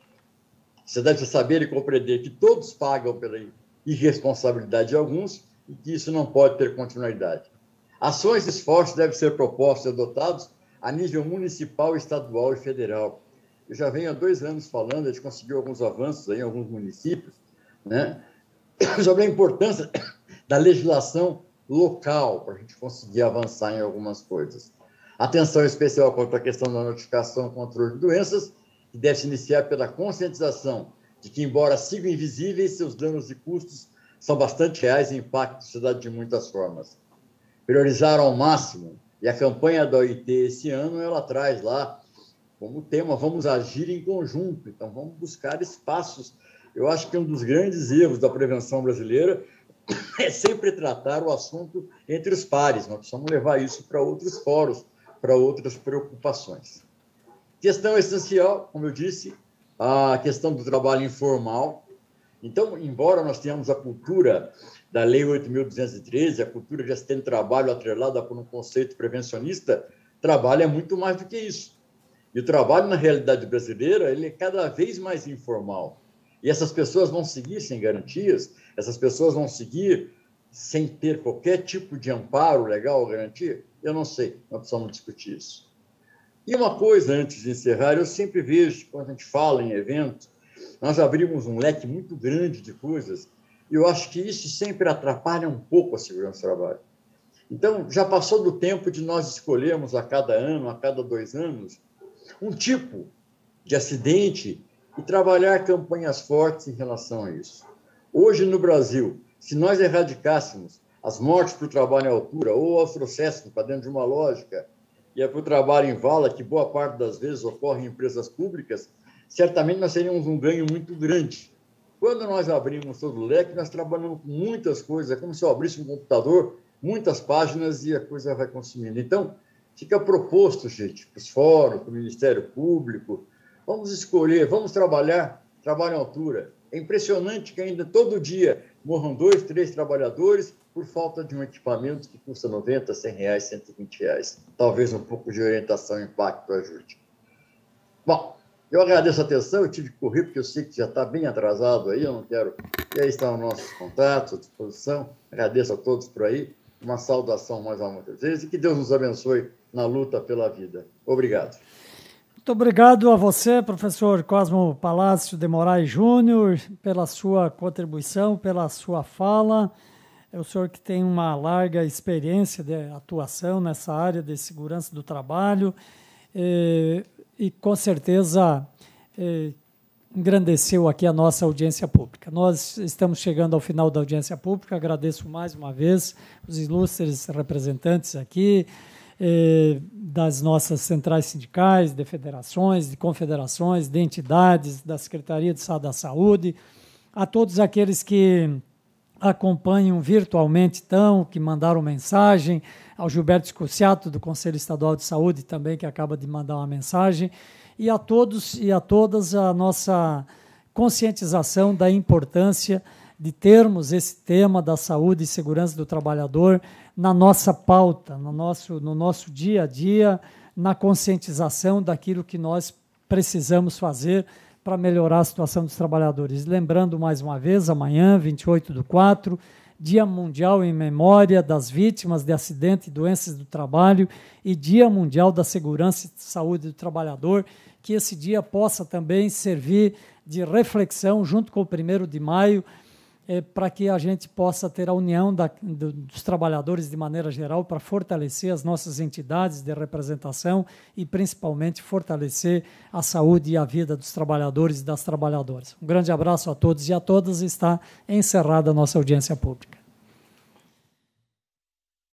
Você deve saber e compreender que todos pagam pela irresponsabilidade de alguns e que isso não pode ter continuidade. Ações e esforços devem ser propostos e adotados a nível municipal, estadual e federal. Eu já venho há 2 anos falando, a gente conseguiu alguns avanços aí em alguns municípios, né, sobre a importância da legislação local para a gente conseguir avançar em algumas coisas. Atenção especial quanto à questão da notificação e controle de doenças, que deve se iniciar pela conscientização de que, embora sigam invisíveis, seus danos e custos são bastante reais e impactam a sociedade de muitas formas. Priorizar ao máximo, e a campanha da OIT esse ano, ela traz lá como tema, vamos agir em conjunto, então vamos buscar espaços. Eu acho que um dos grandes erros da prevenção brasileira é sempre tratar o assunto entre os pares, nós precisamos levar isso para outros fóruns, para outras preocupações. Questão essencial, como eu disse, a questão do trabalho informal. Então, embora nós tenhamos a cultura da Lei 8.213, a cultura de assistente de trabalho atrelada por um conceito prevencionista, trabalho é muito mais do que isso. E o trabalho, na realidade brasileira, ele é cada vez mais informal. E essas pessoas vão seguir sem garantias, essas pessoas vão seguir sem ter qualquer tipo de amparo legal ou garantia? Eu não sei, nós precisamos discutir isso. E uma coisa, antes de encerrar, eu sempre vejo, quando a gente fala em eventos, nós abrimos um leque muito grande de coisas, e eu acho que isso sempre atrapalha um pouco a segurança do trabalho. Então, já passou do tempo de nós escolhermos a cada ano, a cada 2 anos, um tipo de acidente e trabalhar campanhas fortes em relação a isso. Hoje, no Brasil, se nós erradicássemos as mortes por trabalho em altura ou as trouxéssemos para dentro de uma lógica e para o trabalho em vala, que boa parte das vezes ocorre em empresas públicas, certamente nós teríamos um ganho muito grande. Quando nós abrimos todo o leque, nós trabalhamos com muitas coisas, é como se eu abrisse um computador, muitas páginas e a coisa vai consumindo. Então, fica proposto, gente, para os fóruns, para o Ministério Público, vamos escolher, vamos trabalhar, trabalho em altura. É impressionante que ainda todo dia morram 2, 3 trabalhadores por falta de um equipamento que custa R$90, R$100, R$120. Talvez um pouco de orientação e impacto ajude. Bom, eu agradeço a atenção, eu tive que correr, porque eu sei que já está bem atrasado aí, eu não quero... E aí estão os nossos contatos à disposição. Agradeço a todos por aí. Uma saudação mais uma vez e que Deus nos abençoe na luta pela vida. Obrigado. Muito obrigado a você, professor Cosmo Palácio de Moraes Júnior, pela sua contribuição, pela sua fala. É o senhor que tem uma larga experiência de atuação nessa área de segurança do trabalho e com certeza engrandeceu aqui a nossa audiência pública. Nós estamos chegando ao final da audiência pública, agradeço mais uma vez os ilustres representantes aqui, das nossas centrais sindicais, de federações, de confederações, de entidades, da Secretaria de Estado da Saúde, a todos aqueles que acompanham virtualmente, que mandaram mensagem, ao Gilberto Scusiato, do Conselho Estadual de Saúde, também, que acaba de mandar uma mensagem, e a todos e a todas a nossa conscientização da importância de termos esse tema da saúde e segurança do trabalhador na nossa pauta, no nosso dia a dia, na conscientização daquilo que nós precisamos fazer para melhorar a situação dos trabalhadores. Lembrando mais uma vez, amanhã, 28/4, Dia Mundial em memória das vítimas de acidentes e doenças do trabalho e Dia Mundial da Segurança e Saúde do Trabalhador, que esse dia possa também servir de reflexão junto com o 1º de maio, para que a gente possa ter a união dos trabalhadores de maneira geral para fortalecer as nossas entidades de representação e, principalmente, fortalecer a saúde e a vida dos trabalhadores e das trabalhadoras. Um grande abraço a todos e a todas. Está encerrada a nossa audiência pública.